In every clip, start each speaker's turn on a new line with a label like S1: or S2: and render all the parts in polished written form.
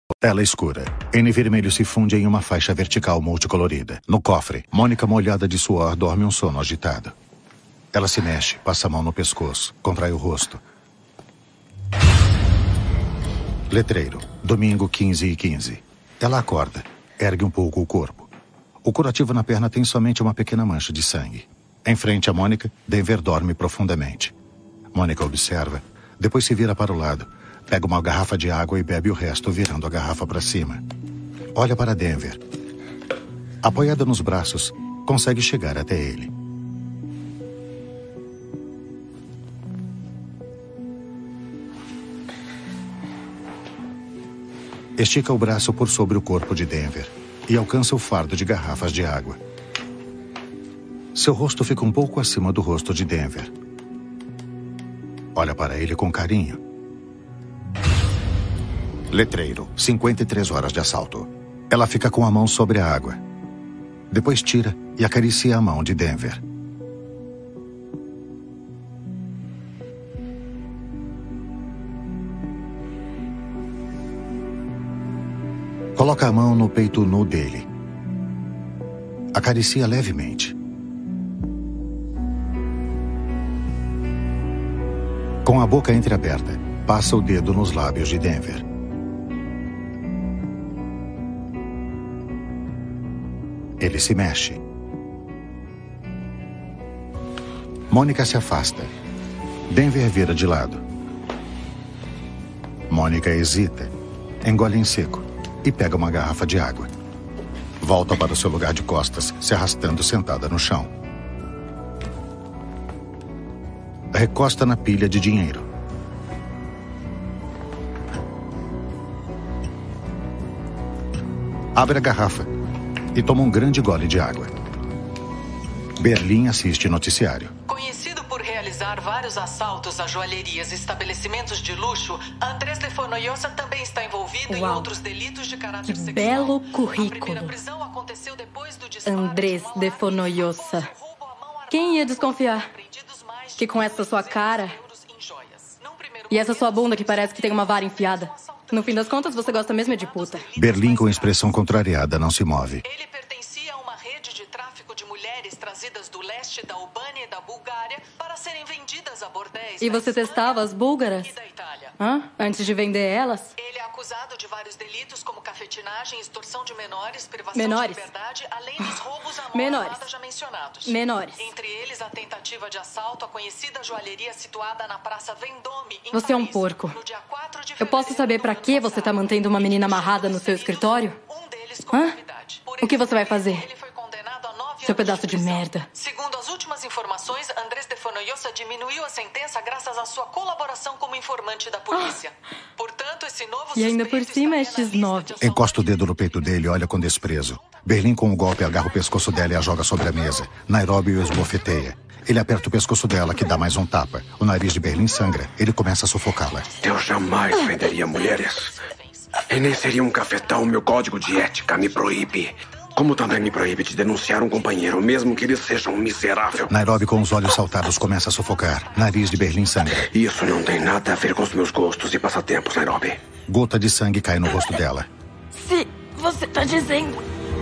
S1: Tela escura. N vermelho se funde em uma faixa vertical multicolorida. No cofre, Mônica, molhada de suor, dorme um sono agitado. Ela se mexe, passa a mão no pescoço, contrai o rosto. Letreiro. Domingo, 15h15. Ela acorda, ergue um pouco o corpo. O curativo na perna tem somente uma pequena mancha de sangue. Em frente a Mônica, Denver dorme profundamente. Mônica observa, depois se vira para o lado. Pega uma garrafa de água e bebe o resto, virando a garrafa para cima. Olha para Denver. Apoiada nos braços, consegue chegar até ele. Estica o braço por sobre o corpo de Denver e alcança o fardo de garrafas de água. Seu rosto fica um pouco acima do rosto de Denver. Olha para ele com carinho. Letreiro, 53 horas de assalto. Ela fica com a mão sobre a água. Depois tira e acaricia a mão de Denver. Coloca a mão no peito nu dele. Acaricia levemente. Com a boca entreaberta, passa o dedo nos lábios de Denver. Ele se mexe. Mônica se afasta. Denver vira de lado. Mônica hesita, engole em seco e pega uma garrafa de água. Volta para o seu lugar de costas, se arrastando sentada no chão. Recosta na pilha de dinheiro. Abre a garrafa e toma um grande gole de água. Berlim assiste noticiário.
S2: Conhecido por realizar vários assaltos a joalherias e estabelecimentos de luxo, Andrés de Fonollosa também está envolvido em outros delitos de caráter
S3: que
S2: sexual.
S3: Belo currículo.
S2: A primeira prisão aconteceu depois do disparo
S3: Andrés de Fonollosa. Quem ia desconfiar que com essa sua cara e essa sua bunda que parece que tem uma vara enfiada, no fim das contas você gosta mesmo é de puta.
S1: Berlim, com expressão contrariada, não se move.
S2: Ele pertencia a uma rede de tráfico de mulheres trazidas do leste da Albânia e da Bulgária para serem vendidas a bordéis.
S3: E você testava as búlgaras?
S2: E da Itália.
S3: Antes de vender elas?
S2: Ele é acusado de vários delitos como cafetinagem, extorsão de menores, privação
S3: Menores.
S2: de liberdade, além dos roubos à mão
S3: Menores.
S2: armada já mencionados.
S3: Menores.
S2: Entre eles, a tentativa de assalto à conhecida joalheria situada na Praça Vendôme, em
S3: Você é um
S2: Paris,
S3: porco.
S2: no dia 4 de
S3: Eu posso saber pra que você tá mantendo uma menina amarrada no seu escritório?
S2: Um deles com novidade. Por
S3: O que
S2: esse
S3: você vai
S2: crime,
S3: fazer?
S2: Ele foi condenado a 9
S3: Seu
S2: anos
S3: pedaço de
S2: prisão.
S3: merda.
S2: Segundo as últimas informações, Andrés de Fonollosa diminuiu a sentença graças à sua colaboração como informante da polícia. Portanto, esse novo
S3: E ainda por
S2: suspeito
S3: cima
S2: estaria
S3: estes
S2: na lista
S3: 9.
S2: de assaltantes.
S1: Encosta o dedo no peito dele e olha com desprezo. Berlim, com um golpe, agarra o pescoço dela e a joga sobre a mesa. Nairobi o esbofeteia. Ele aperta o pescoço dela, que dá mais um tapa. O nariz de Berlim sangra. Ele começa a sufocá-la.
S4: Eu jamais venderia mulheres. E nem seria um cafetão. Meu código de ética me proíbe. Como também me proíbe de denunciar um companheiro, mesmo que ele seja um miserável.
S1: Nairobi, com os olhos saltados, começa a sufocar. Nariz de Berlim sangra.
S4: Isso não tem nada a ver com os meus gostos e passatempos, Nairobi.
S1: Gota de sangue cai no rosto dela.
S3: Se você tá dizendo...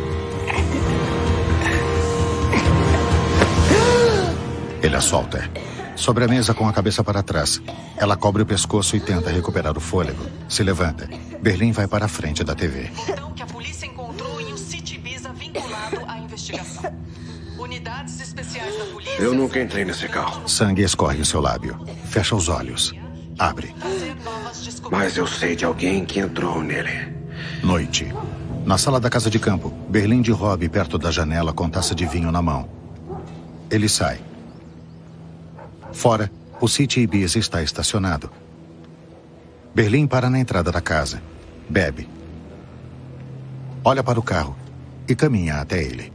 S1: Ele a solta. Sobre a mesa, com a cabeça para trás. Ela cobre o pescoço e tenta recuperar o fôlego. Se levanta. Berlim vai para a frente da TV.
S2: Então, que a polícia encontrou em um City Ibiza vinculado à investigação. Unidades especiais da polícia...
S4: Eu nunca entrei nesse carro.
S1: Sangue escorre em seu lábio. Fecha os olhos. Abre.
S2: fazer novas descobertas.
S4: Mas eu sei de alguém que entrou nele.
S1: Noite. Na sala da casa de campo, Berlim de Robbie perto da janela com taça de vinho na mão. Ele sai. Fora, o City Ibiza está estacionado. Berlim para na entrada da casa. Bebe. Olha para o carro e caminha até ele.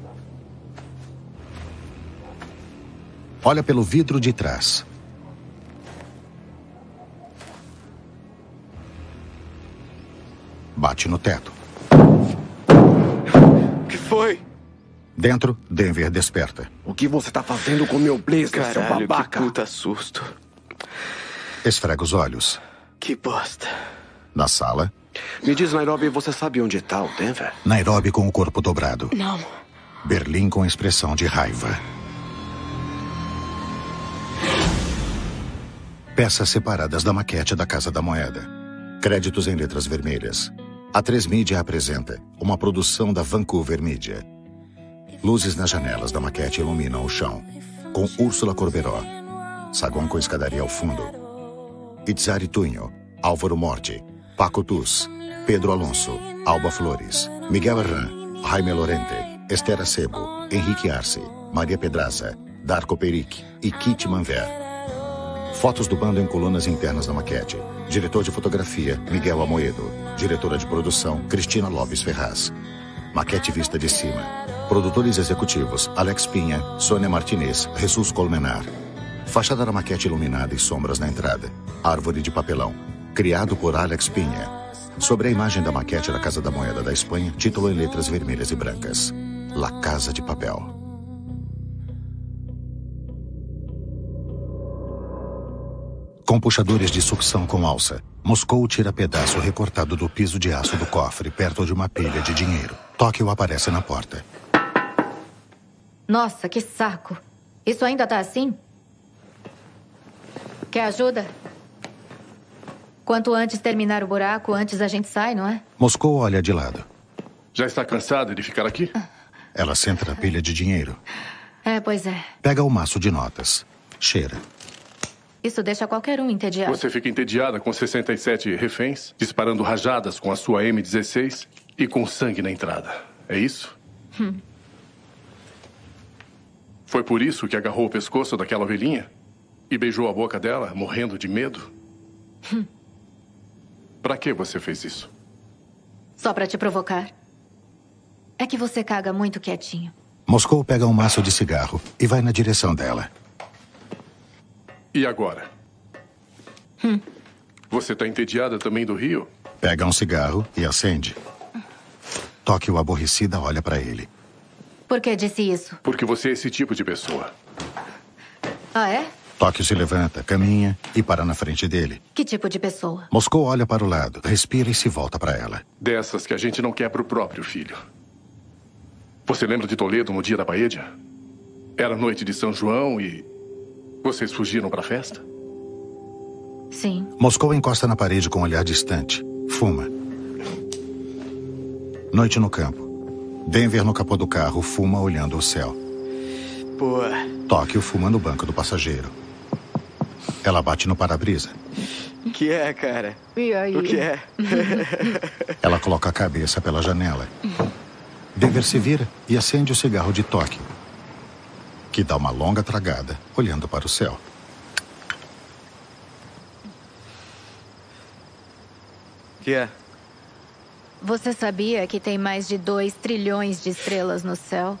S1: Olha pelo vidro de trás. Bate no teto.
S4: O que foi?
S1: Dentro, Denver desperta.
S4: O que você tá fazendo com meu blazer, seu
S5: Caralho,
S4: babaca?
S5: que puta susto.
S1: Esfrega os olhos.
S5: Que bosta.
S1: Na sala,
S4: Me diz, Nairobi, você sabe onde está o Denver?
S1: Nairobi com o corpo dobrado.
S3: Não.
S1: Berlim com expressão de raiva. Peças separadas da maquete da Casa da Moeda. Créditos em letras vermelhas. A 3 Media apresenta uma produção da Vancouver Media. Luzes nas janelas da maquete iluminam o chão. Com Úrsula Corberó. Saguão com escadaria ao fundo. Itzari Tunho. Álvaro Morte. Paco Tuz. Pedro Alonso. Alba Flores. Miguel Herrán. Jaime Lorente. Esther Acebo. Henrique Arce. Maria Pedraza. Darko Peric e Kit Manver. Fotos do bando em colunas internas da maquete. Diretor de fotografia, Miguel Amoedo. Diretora de produção, Cristina Lopes Ferraz. Maquete vista de cima. Produtores executivos, Alex Pinha, Sônia Martinez, Jesus Colmenar. Fachada da maquete iluminada e sombras na entrada. Árvore de papelão. Criado por Alex Pinha. Sobre a imagem da maquete da Casa da Moeda da Espanha, título em letras vermelhas e brancas. La Casa de Papel. Com puxadores de sucção com alça, Moscou tira pedaço recortado do piso de aço do cofre perto de uma pilha de dinheiro. Tóquio aparece na porta.
S5: Nossa, que saco. Isso ainda tá assim? Quer ajuda? Quanto antes terminar o buraco, antes a gente sai, não é?
S1: Moscou olha de lado.
S6: Já está cansada de ficar aqui?
S1: Ela senta na pilha de dinheiro.
S5: Pois é.
S1: Pega o maço de notas. Cheira.
S5: Isso deixa qualquer um entediado.
S6: Você fica entediada com 67 reféns, disparando rajadas com a sua M16 e com sangue na entrada. É isso? Foi por isso que agarrou o pescoço daquela ovelhinha e beijou a boca dela, morrendo de medo? Pra que você fez isso?
S5: Só pra te provocar. É que você caga muito quietinho.
S1: Moscou pega um maço de cigarro e vai na direção dela.
S6: E agora? Você tá entediada também do Rio?
S1: Pega um cigarro e acende. Tóquio aborrecida olha pra ele.
S5: Por que disse isso?
S6: Porque você é esse tipo de pessoa.
S5: Ah, é?
S1: Tóquio se levanta, caminha e para na frente dele.
S5: Que tipo de pessoa?
S1: Moscou olha para o lado, respira e se volta para ela.
S6: Dessas que a gente não quer pro próprio filho. Você lembra de Toledo no dia da paella? Era noite de São João e vocês fugiram pra festa?
S5: Sim.
S1: Moscou encosta na parede com um olhar distante. Fuma. Noite no campo. Denver no capô do carro fuma olhando o céu.
S7: Pô.
S1: Tóquio fuma no banco do passageiro. Ela bate no para-brisa.
S7: Que é, cara?
S5: E aí?
S7: O que é?
S1: Ela coloca a cabeça pela janela. Denver se vira e acende o cigarro de Tóquio, que dá uma longa tragada, olhando para o céu.
S7: Que é?
S5: Você sabia que tem mais de 2 trilhões de estrelas no céu?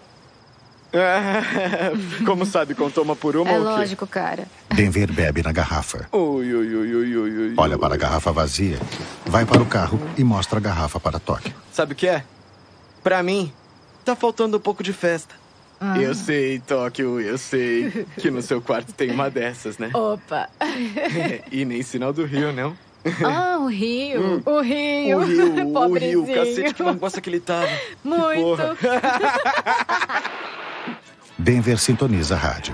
S7: Como sabe, contou uma por uma
S5: É
S7: ou o quê?
S5: lógico, cara.
S1: Denver bebe na garrafa.
S7: Ui, ui, ui, ui, ui, ui.
S1: Olha para a garrafa vazia, vai para o carro e mostra a garrafa para Tóquio.
S7: Sabe o que é? Pra mim, tá faltando um pouco de festa. Eu sei, Tóquio, eu sei que no seu quarto tem uma dessas, né?
S5: Opa.
S7: E nem sinal do Rio, não?
S5: Ah, o Rio. O Rio.
S7: O Rio,
S5: Pobrezinho.
S7: o Rio, cacete que mangosta que ele tava.
S5: Muito.
S7: Porra.
S1: Denver sintoniza a rádio.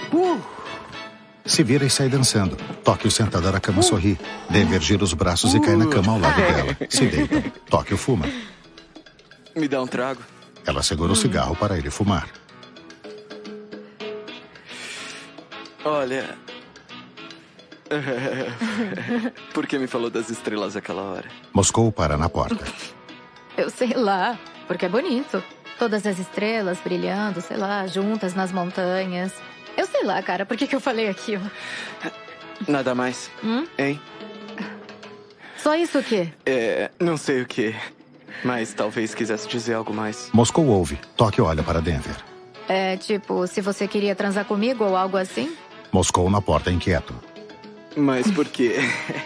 S1: Se vira e sai dançando. Tóquio sentada na cama sorri. Denver gira os braços e cai na cama ao lado dela. Se deita. Tóquio fuma.
S7: Me dá um trago.
S1: Ela segura o cigarro para ele fumar.
S7: Olha... Por que me falou das estrelas aquela hora?
S1: Moscou para na porta.
S5: Eu sei lá, porque é bonito. Todas as estrelas brilhando, sei lá, juntas nas montanhas. Eu sei lá, cara, por que eu falei aquilo?
S7: Nada mais. Hein?
S5: Só isso o quê?
S7: Não sei o que. Mas talvez quisesse dizer algo mais.
S1: Moscou ouve. Tóquio olha para Denver.
S5: É tipo, se você queria transar comigo ou algo assim?
S1: Moscou na porta inquieto.
S7: Mas por quê?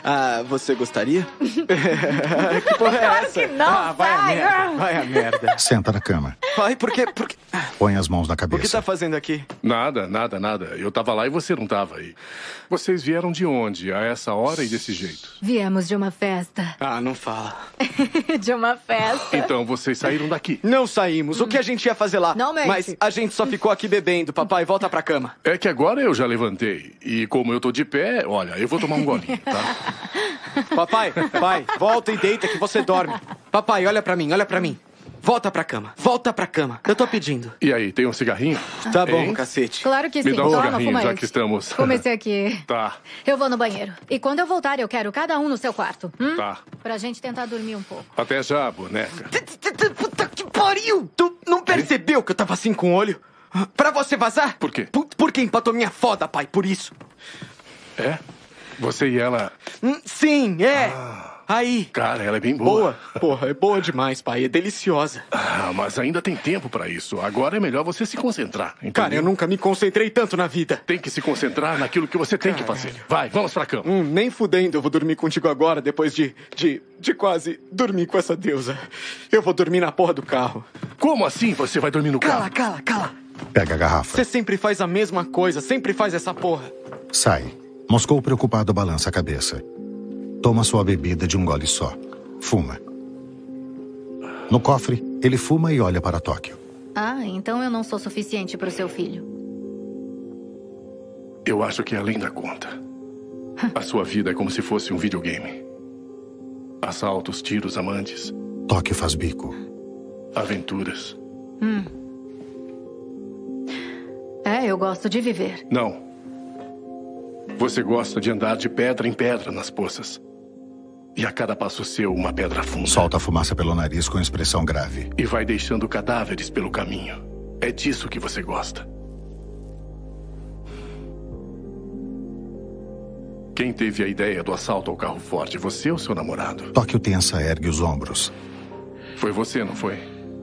S7: Ah, você gostaria? Que porra é
S5: Claro
S7: essa?
S5: que não,
S7: vai a
S5: sai.
S7: merda, vai a merda.
S1: Senta na cama.
S7: Pai, por quê? Por quê?
S1: Põe as mãos na
S7: O que
S1: cabeça.
S7: tá fazendo aqui?
S6: Nada. Eu tava lá e você não tava aí. Vocês vieram de onde? A essa hora e desse jeito?
S5: Viemos de uma festa.
S7: Ah, não fala.
S5: De uma festa.
S6: Então vocês saíram daqui.
S7: Não saímos. O que a gente ia fazer lá?
S5: Não mente.
S7: Mas a gente só ficou aqui bebendo. Papai, volta pra cama.
S6: É que agora eu já levantei. E como eu tô de pé, olha, eu vou tomar um golinho, tá?
S7: Papai, pai, volta e deita que você dorme. Papai, olha pra mim, olha pra mim. Volta pra cama, volta pra cama. Eu tô pedindo.
S6: E aí, tem um cigarrinho?
S7: Tá bom,
S6: Hein?
S7: cacete.
S5: Claro que
S6: Me
S5: sim.
S6: dá um
S5: Toma,
S6: cigarrinho,
S5: fuma
S6: já
S5: esse.
S6: que estamos.
S5: Fuma esse aqui.
S6: Tá,
S5: Eu vou no banheiro. E quando eu voltar, eu quero cada um no seu quarto.
S6: tá.
S5: Pra gente tentar dormir um pouco.
S6: Até já, boneca.
S7: Puta que pariu! Tu não percebeu que eu tava assim com o olho? Pra você vazar?
S6: Por quê?
S7: Porque empatou minha foda, pai, por isso.
S6: É? Você e ela...
S7: Sim, é. Aí.
S6: Cara, ela é bem boa.
S7: Boa. Porra, é boa demais, pai. É deliciosa.
S6: Ah, mas ainda tem tempo pra isso. Agora é melhor você se concentrar, entendeu?
S7: Cara, eu nunca me concentrei tanto na vida.
S6: Tem que se concentrar naquilo que você tem que fazer. Vai, vamos pra cama.
S7: Nem fudendo eu vou dormir contigo agora, depois de quase dormir com essa deusa. Eu vou dormir na porra do carro.
S6: Como assim você vai dormir no carro?
S7: Cala.
S1: Pega a garrafa.
S7: Você sempre faz a mesma coisa, sempre faz essa porra.
S1: Sai. Moscou preocupado balança a cabeça. Toma sua bebida de um gole só. Fuma. No cofre, ele fuma e olha para Tóquio.
S5: Ah, então eu não sou suficiente pro seu filho.
S6: Eu acho que é além da conta. A sua vida é como se fosse um videogame. Assaltos, tiros, amantes,
S1: Tóquio faz bico.
S6: aventuras.
S5: É, eu gosto de viver.
S6: Não. Você gosta de andar de pedra em pedra nas poças. E a cada passo seu, uma pedra funda.
S1: Solta a fumaça pelo nariz com expressão grave.
S6: E vai deixando cadáveres pelo caminho. É disso que você gosta. Quem teve a ideia do assalto ao carro forte? Você ou seu namorado?
S1: Tóquio tensa, ergue os ombros.
S6: Foi você, não foi?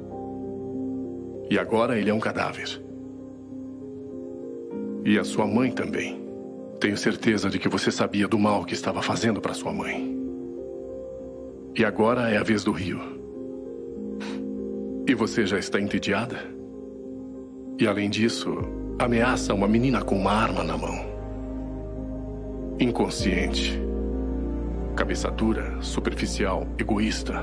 S6: E agora ele é um cadáver. E a sua mãe também. Tenho certeza de que você sabia do mal que estava fazendo para sua mãe. E agora é a vez do Rio. E você já está entediada? E além disso, ameaça uma menina com uma arma na mão. Inconsciente. Cabeça dura, superficial, egoísta.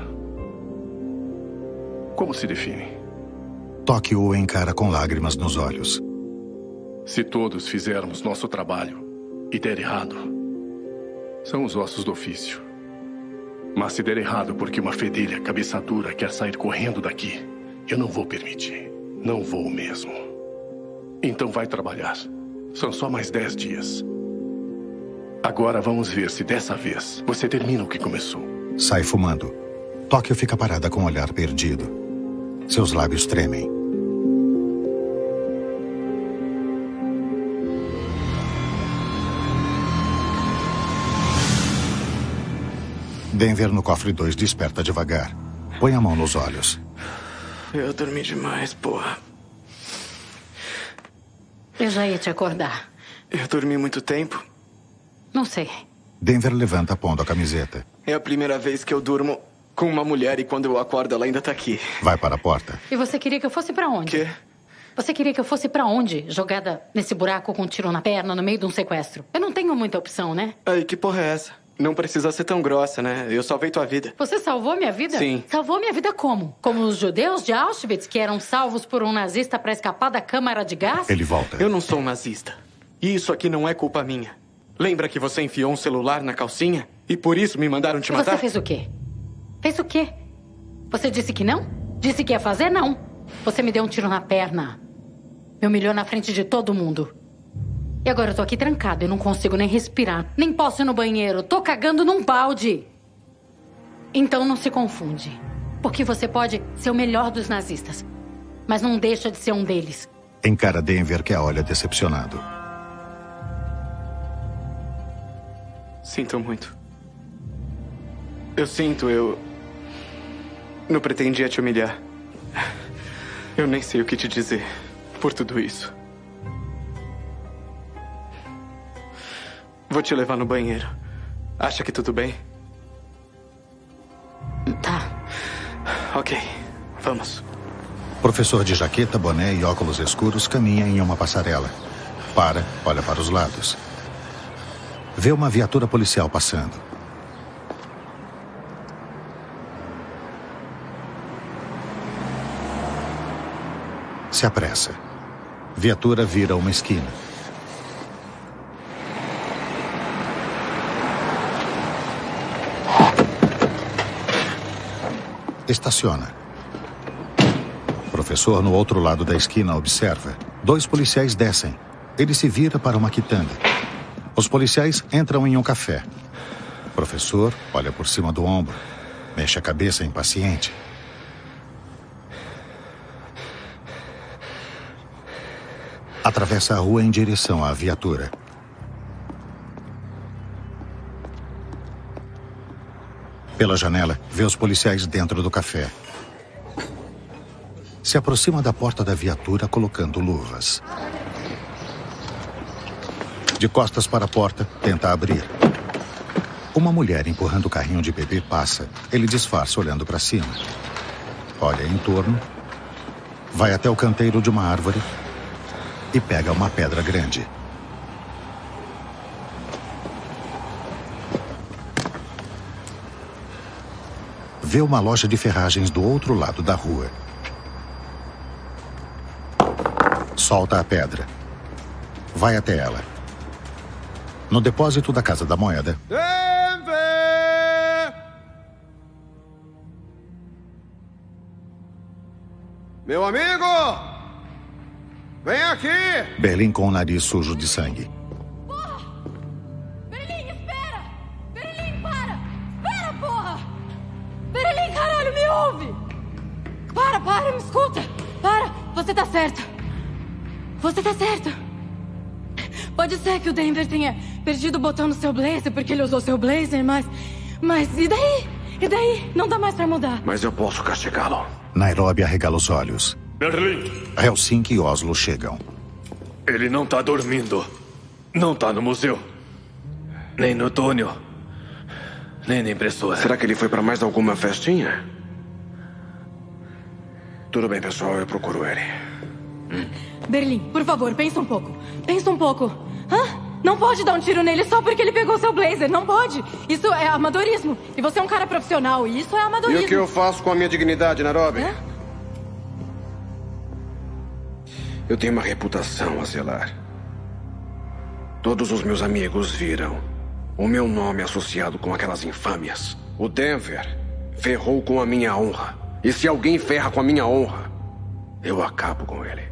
S6: Como se define?
S1: Tóquio o encara com lágrimas nos olhos.
S6: Se todos fizermos nosso trabalho e der errado, são os ossos do ofício. Mas se der errado porque uma fedelha cabeça dura quer sair correndo daqui, eu não vou permitir. Não vou mesmo. Então vai trabalhar. São só mais 10 dias. Agora vamos ver se dessa vez você termina o que começou.
S1: Sai fumando. Tóquio fica parada com o olhar perdido. Seus lábios tremem. Denver no cofre 2 desperta devagar. Põe a mão nos olhos.
S7: Eu dormi demais, porra.
S8: Eu já ia te acordar.
S7: Eu dormi muito tempo.
S8: Não sei.
S1: Denver levanta pondo a camiseta.
S7: É a primeira vez que eu durmo com uma mulher e quando eu acordo ela ainda tá aqui.
S1: Vai para a porta.
S8: E você queria que eu fosse pra onde?
S7: Quê?
S8: Você queria que eu fosse pra onde? Jogada nesse buraco com um tiro na perna no meio de um sequestro. Eu não tenho muita opção, né?
S7: Aí, que porra é essa? Não precisa ser tão grossa, né? Eu salvei tua vida.
S8: Você salvou minha vida?
S7: Sim.
S8: Salvou minha vida como? Como os judeus de Auschwitz que eram salvos por um nazista pra escapar da câmara de gás?
S1: Ele volta.
S7: Eu não sou um nazista. E isso aqui não é culpa minha. Lembra que você enfiou um celular na calcinha? E por isso me mandaram te matar?
S8: Você fez o quê? Fez o quê? Você disse que não? Disse que ia fazer? Não. Você me deu um tiro na perna. Me humilhou na frente de todo mundo. E agora eu tô aqui trancado, eu não consigo nem respirar. Nem posso ir no banheiro, tô cagando num balde. Então não se confunde. Porque você pode ser o melhor dos nazistas. Mas não deixa de ser um deles.
S1: Encara Denver, que a olha decepcionado.
S7: Sinto muito. Eu não pretendia te humilhar. Eu nem sei o que te dizer por tudo isso. Vou te levar no banheiro. Acha que tudo bem?
S8: Tá.
S7: Ok, vamos.
S1: Professor de jaqueta, boné e óculos escuros caminha em uma passarela. Olha para os lados. Vê uma viatura policial passando. Se apressa. Viatura vira uma esquina. Estaciona. Professor, no outro lado da esquina, observa. 2 policiais descem. Ele se vira para uma quitanda. Os policiais entram em um café. Professor olha por cima do ombro. Mexe a cabeça impaciente. Atravessa a rua em direção à viatura. Pela janela, vê os policiais dentro do café. Se aproxima da porta da viatura colocando luvas. De costas para a porta, tenta abrir. Uma mulher empurrando o carrinho de bebê passa. Ele disfarça olhando para cima. Olha em torno. Vai até o canteiro de uma árvore e pega uma pedra grande. Vê uma loja de ferragens do outro lado da rua. Solta a pedra. Vai até ela. No depósito da Casa da Moeda.
S9: Denver! Meu amigo! Vem aqui!
S1: Berlim com o nariz sujo de sangue.
S3: Porra! Berlim, espera! Berlim, para! Espera, porra! Berlim, caralho, me ouve! Para, me escuta! Para! Você tá certo! Você tá certo! Pode ser que o Denver tenha perdido o botão no seu blazer porque ele usou seu blazer, mas e daí? E daí? Não dá mais pra mudar.
S4: Mas eu posso castigá-lo.
S1: Nairobi arregala os olhos.
S6: Berlim!
S1: Helsinki e Oslo chegam.
S6: Ele não tá dormindo. Não tá no museu. Nem no túnel. Nem na impressora.
S4: Será que ele foi para mais alguma festinha? Tudo bem, pessoal, eu procuro ele.
S3: Berlim, por favor, pensa um pouco. Pensa um pouco. Hã? Não pode dar um tiro nele só porque ele pegou seu blazer. Não pode. Isso é amadorismo. E você é um cara profissional. E isso é amadorismo.
S9: E o que eu faço com a minha dignidade, Nairobi?
S3: Hã?
S4: Eu tenho uma reputação a zelar. Todos os meus amigos viram o meu nome associado com aquelas infâmias. O Denver ferrou com a minha honra. E se alguém ferra com a minha honra, eu acabo com ele.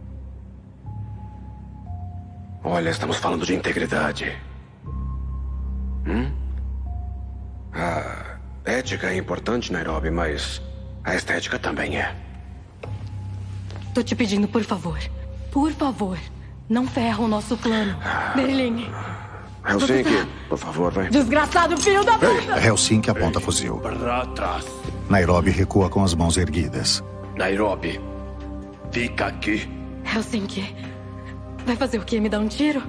S4: Olha, estamos falando de integridade. A ética é importante, Nairobi, mas a estética também é.
S3: Tô te pedindo, por favor. Por favor. Não ferra o nosso plano. Berlim.
S4: Helsinki, por favor, vai.
S3: Desgraçado filho da puta!
S1: Helsinki aponta fuzil.
S6: Para trás.
S1: Nairobi recua com as mãos erguidas.
S6: Nairobi, fica aqui.
S3: Helsinki. Vai fazer o quê? Me dar um tiro?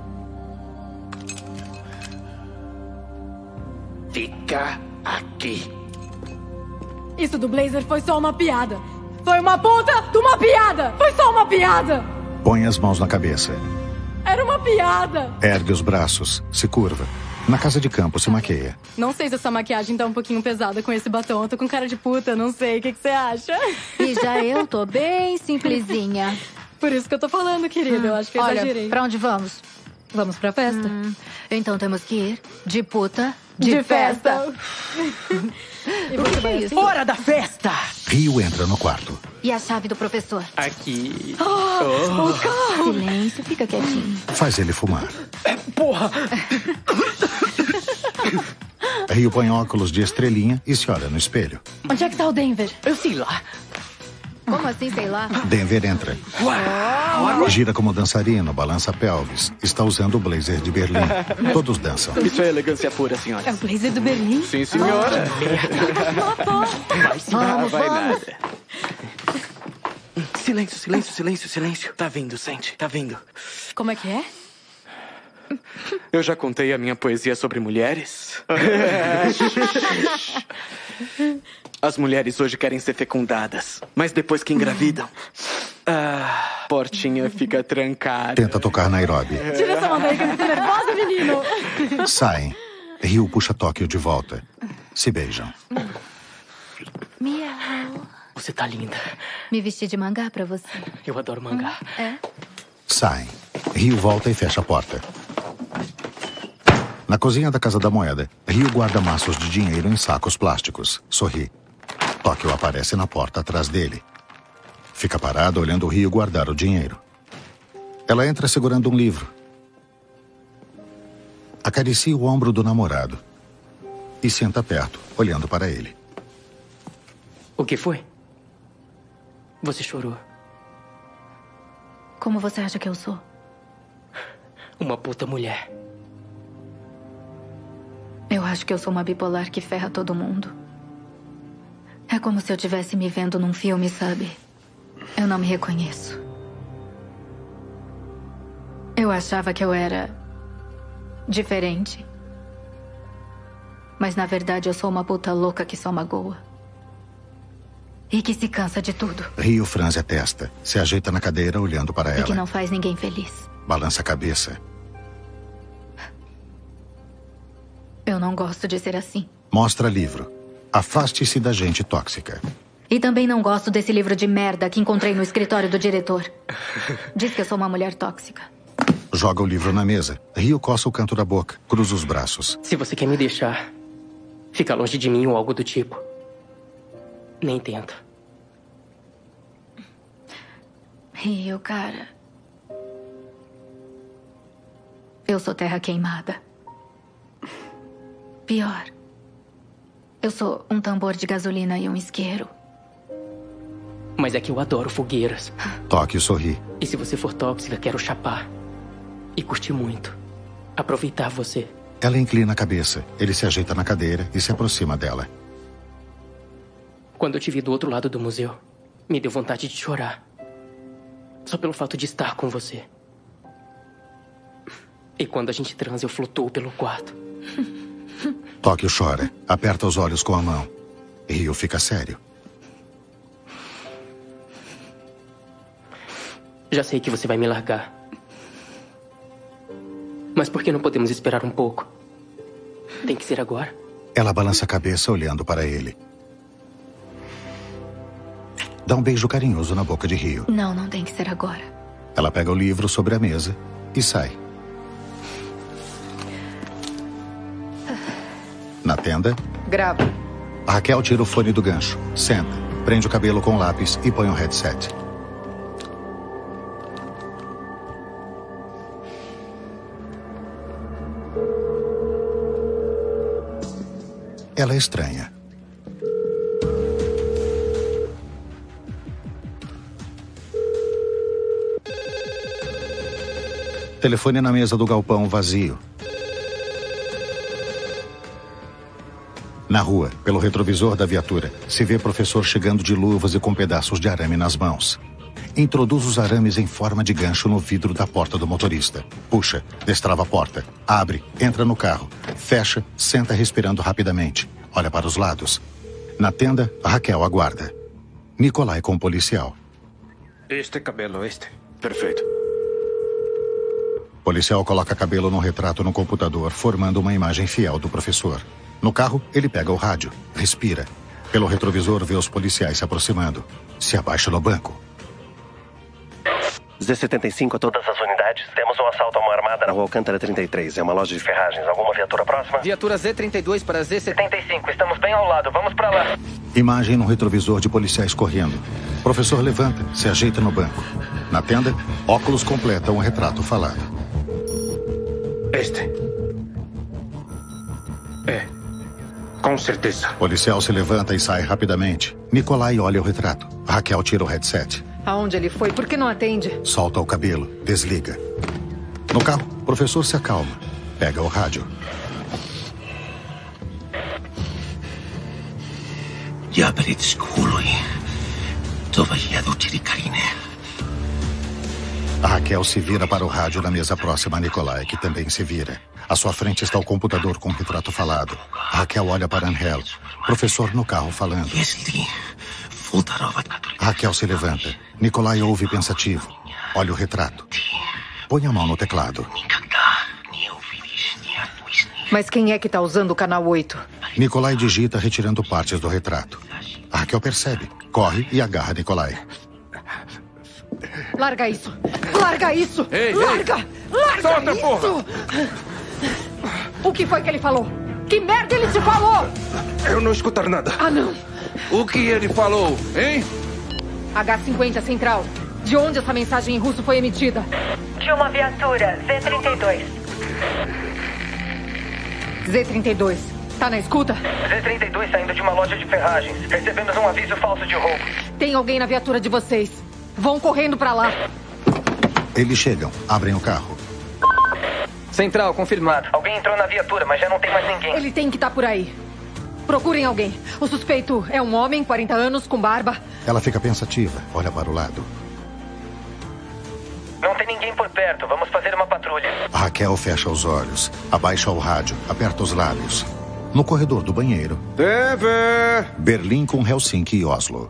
S6: Fica aqui.
S3: Isso do blazer foi só uma piada. Foi uma puta de uma piada! Foi só uma piada!
S1: Põe as mãos na cabeça.
S3: Era uma piada!
S1: Ergue os braços. Se curva. Na casa de campo, se maqueia.
S3: Não sei se essa maquiagem tá um pouquinho pesada com esse batom. Eu tô com cara de puta, não sei. O que você acha?
S5: E já eu tô bem simplesinha.
S3: Por isso que eu tô falando, querida. Eu acho que eu exagerei.
S5: Olha, pra onde vamos?
S3: Vamos pra festa?
S5: Então temos que ir de puta,
S3: de festa.
S5: E você vai assim?
S7: Fora da festa!
S1: Rio entra no quarto.
S5: E a chave do professor?
S7: Aqui.
S3: O carro!
S5: Silêncio, fica quietinho.
S1: Faz ele fumar.
S7: Porra!
S1: Rio põe óculos de estrelinha e se olha no espelho.
S3: Onde é que tá o Denver?
S7: Eu sei lá.
S5: Como assim, sei lá?
S1: Denver entra. Gira como dançarino, balança pelvis. Está usando o blazer de Berlim. Todos dançam.
S7: Isso é elegância pura, senhora.
S3: É o blazer do Berlim?
S7: Sim, senhora. Vai se
S5: Vamos,
S7: vai
S5: vamos.
S7: nada. Silêncio, silêncio, silêncio, silêncio. Tá vindo, sente, tá vindo.
S3: Como é que é?
S7: Eu já contei a minha poesia sobre mulheres. As mulheres hoje querem ser fecundadas, mas depois que engravidam, a portinha fica trancada.
S1: Tenta tocar Nairobi.
S3: Tira essa mão daí que eu fico nervosa, menino.
S1: Saem. Ryu puxa Tóquio de volta. Se beijam.
S5: Miau.
S8: Você tá linda.
S5: Me vesti de mangá pra você.
S8: Eu adoro mangá.
S5: É?
S1: Saem. Ryu volta e fecha a porta. Na cozinha da Casa da Moeda, Ryu guarda maços de dinheiro em sacos plásticos. Sorri. Tóquio aparece na porta atrás dele. Fica parado olhando o Ryu guardar o dinheiro. Ela entra segurando um livro. Acaricia o ombro do namorado. E senta perto, olhando para ele.
S8: O que foi? Você chorou.
S5: Como você acha que eu sou?
S8: Uma puta mulher.
S5: Eu acho que eu sou uma bipolar que ferra todo mundo. É como se eu estivesse me vendo num filme, sabe? Eu não me reconheço. Eu achava que eu era diferente. Mas na verdade eu sou uma puta louca que só magoa. E que se cansa de tudo.
S1: Ryu franze a testa, se ajeita na cadeira olhando para ela.
S5: E que não faz ninguém feliz.
S1: Balança a cabeça.
S5: Eu não gosto de ser assim.
S1: Mostra livro. Afaste-se da gente tóxica.
S5: E também não gosto desse livro de merda que encontrei no escritório do diretor. Diz que eu sou uma mulher tóxica.
S1: Joga o livro na mesa. Ryu coça o canto da boca, cruza os braços.
S8: Se você quer me deixar, fica longe de mim ou algo do tipo. Nem tenta.
S5: Ryu, cara. Eu sou terra queimada. Pior. Eu sou um tambor de gasolina e um isqueiro.
S8: Mas é que eu adoro fogueiras.
S1: Tóquio sorri.
S8: E se você for tóxica, quero chapar. E curtir muito. Aproveitar você.
S1: Ela inclina a cabeça. Ele se ajeita na cadeira e se aproxima dela.
S8: Quando eu te vi do outro lado do museu, me deu vontade de chorar. Só pelo fato de estar com você. E quando a gente transa, eu flutuo pelo quarto.
S1: Tóquio chora. Aperta os olhos com a mão. Ryu fica sério.
S8: Já sei que você vai me largar. Mas por que não podemos esperar um pouco? Tem que ser agora.
S1: Ela balança a cabeça olhando para ele. Dá um beijo carinhoso na boca de Ryu.
S5: Não, não tem que ser agora.
S1: Ela pega o livro sobre a mesa e sai. Na tenda,
S10: Grava.
S1: a Raquel tira o fone do gancho, senta, prende o cabelo com lápis e põe um headset. Ela é estranha. Telefone na mesa do galpão vazio. Na rua, pelo retrovisor da viatura, se vê professor chegando de luvas e com pedaços de arame nas mãos. Introduz os arames em forma de gancho no vidro da porta do motorista. Puxa, destrava a porta, abre, entra no carro, fecha, senta respirando rapidamente. Olha para os lados. Na tenda, Raquel aguarda. Nicolai com o policial.
S9: Este cabelo, este.
S4: Perfeito.
S1: O policial coloca cabelo no retrato no computador, formando uma imagem fiel do professor. No carro, ele pega o rádio, respira. Pelo retrovisor, vê os policiais se aproximando. Se abaixa no banco.
S11: Z75 a todas as unidades. Temos um assalto a mão armada na rua Alcântara 33. É uma loja de ferragens. Alguma viatura próxima?
S7: Viatura Z32 para Z75.
S11: Estamos bem ao lado. Vamos pra lá.
S1: Imagem no retrovisor de policiais correndo. O professor levanta, se ajeita no banco. Na tenda, óculos completam o retrato falado.
S9: Este. É. Com certeza.
S1: O policial se levanta e sai rapidamente. Nicolai olha o retrato. Raquel tira o headset.
S10: Aonde ele foi? Por que não atende?
S1: Solta o cabelo, desliga. No carro, o professor se acalma. Pega o rádio.
S12: Я перед школою. Това я до Чирикарине.
S1: A Raquel se vira para o rádio na mesa próxima a Nikolai, que também se vira. À sua frente está o computador com o retrato falado. A Raquel olha para Angel, professor no carro falando. A Raquel se levanta. Nikolai ouve pensativo. Olha o retrato. Põe a mão no teclado.
S10: Mas quem é que está usando o canal 8?
S1: Nikolai digita retirando partes do retrato. A Raquel percebe. Corre e agarra Nikolai.
S10: Larga isso! Larga isso!
S12: Ei,
S10: larga!
S12: Ei.
S10: Larga
S12: Solta,
S10: isso!
S12: porra!
S10: O que foi que ele falou? Que merda ele te falou?
S12: Eu não escutar nada.
S10: Ah, não.
S12: O que ele falou, hein?
S10: H50 Central. De onde essa mensagem em russo foi emitida?
S13: De uma viatura, Z32.
S10: Z32. Tá na escuta?
S13: Z32 saindo de uma loja de ferragens. Recebemos um aviso falso de roubo.
S10: Tem alguém na viatura de vocês. Vão correndo pra lá.
S1: Eles chegam, abrem o carro.
S13: Central, confirmado. Alguém entrou na viatura, mas já não tem mais ninguém.
S10: Ele tem que estar por aí. Procurem alguém. O suspeito é um homem, 40 anos, com barba.
S1: Ela fica pensativa, olha para o lado.
S13: Não tem ninguém por perto. Vamos fazer uma patrulha.
S1: A Raquel fecha os olhos, abaixa o rádio, aperta os lábios. No corredor do banheiro.
S4: Denver!
S1: Berlim com Helsinki e Oslo.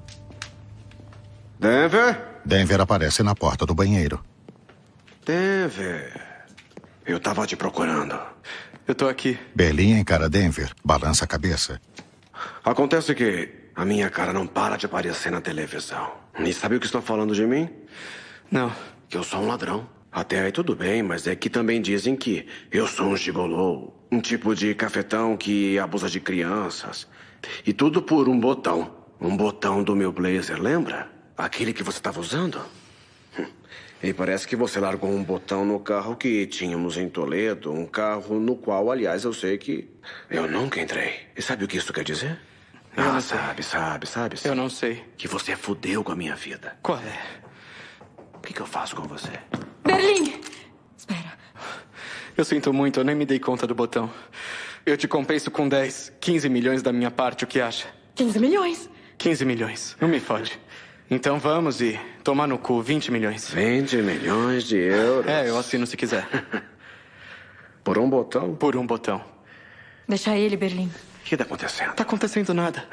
S4: Denver?
S1: Denver aparece na porta do banheiro.
S4: Denver. Eu tava te procurando.
S7: Eu tô aqui.
S1: Berlim encara Denver, balança a cabeça.
S4: Acontece que a minha cara não para de aparecer na televisão. E sabe o que estão falando de mim?
S7: Não.
S4: Que eu sou um ladrão. Até aí tudo bem, mas é que também dizem que eu sou um gigolô. Um tipo de cafetão que abusa de crianças. E tudo por um botão. Um botão do meu blazer, lembra? Aquele que você estava usando? E parece que você largou um botão no carro que tínhamos em Toledo. Um carro no qual, aliás, eu sei que eu nunca entrei. E sabe o que isso quer dizer? Sabe.
S7: Eu não sei.
S4: Que você fudeu com a minha vida.
S7: Qual é?
S4: O que eu faço com você?
S10: Berlim! Espera.
S7: Eu sinto muito, eu nem me dei conta do botão. Eu te compenso com 10, 15 milhões da minha parte, o que acha?
S10: 15 milhões?
S7: 15 milhões, não me fode. Então vamos e tomar no cu 20 milhões.
S4: 20 milhões de euros?
S7: É, eu assino se quiser.
S4: Por um botão?
S7: Por um botão.
S10: Deixa ele, Berlim.
S4: O que tá acontecendo?
S7: Tá acontecendo nada.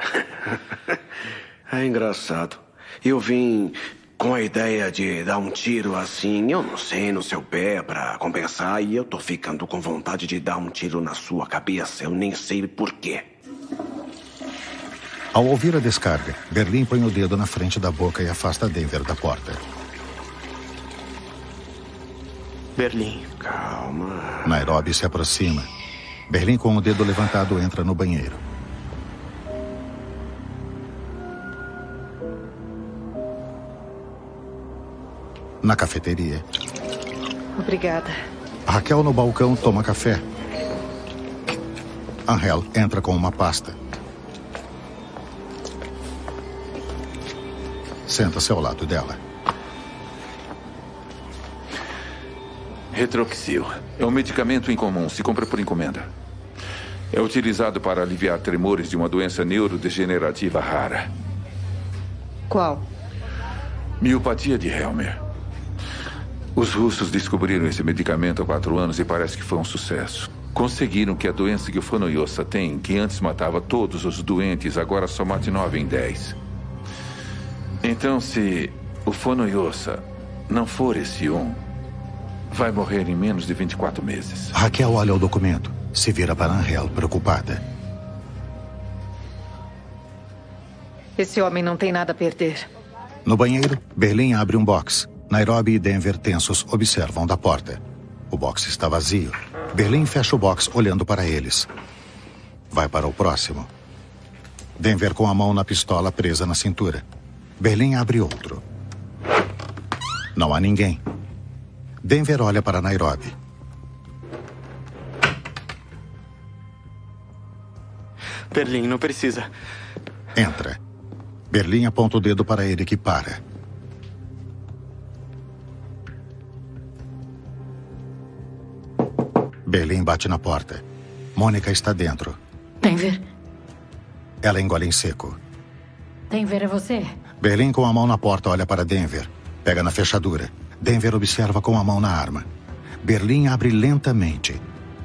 S4: É engraçado. Eu vim com a ideia de dar um tiro assim, eu não sei, no seu pé pra compensar. E eu tô ficando com vontade de dar um tiro na sua cabeça. Eu nem sei por quê.
S1: Ao ouvir a descarga, Berlim põe o dedo na frente da boca e afasta Denver da porta.
S7: Berlim.
S4: Calma.
S1: Nairobi se aproxima. Berlim, com o dedo levantado, entra no banheiro. Na cafeteria.
S10: Obrigada.
S1: Raquel, no balcão, toma café. Angel entra com uma pasta. Senta-se ao lado dela.
S14: Retroxil. É um medicamento incomum, se compra por encomenda. É utilizado para aliviar tremores de uma doença neurodegenerativa rara.
S10: Qual?
S14: Miopatia de Helmer. Os russos descobriram esse medicamento há 4 anos e parece que foi um sucesso. Conseguiram que a doença que o Fonoyosa tem, que antes matava todos os doentes, agora só mate 9 em 10. Então, se o Fonoyosa não for esse vai morrer em menos de 24 meses.
S1: Raquel olha o documento. Se vira para Angel, preocupada.
S10: Esse homem não tem nada a perder.
S1: No banheiro, Berlim abre um box. Nairobi e Denver, tensos, observam da porta. O box está vazio. Berlim fecha o box, olhando para eles. Vai para o próximo. Denver com a mão na pistola presa na cintura. Berlim abre outro. Não há ninguém. Denver olha para Nairobi.
S7: Berlim, não precisa.
S1: Entra. Berlim aponta o dedo para ele, que para. Berlim bate na porta. Mônica está dentro.
S8: Denver?
S1: Ela engole em seco.
S8: Denver, é você?
S1: Berlim, com a mão na porta, olha para Denver. Pega na fechadura. Denver observa com a mão na arma. Berlim abre lentamente.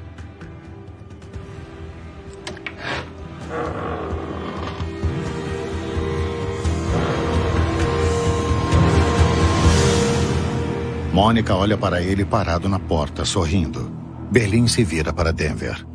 S1: Mônica olha para ele parado na porta, sorrindo. Berlim se vira para Denver.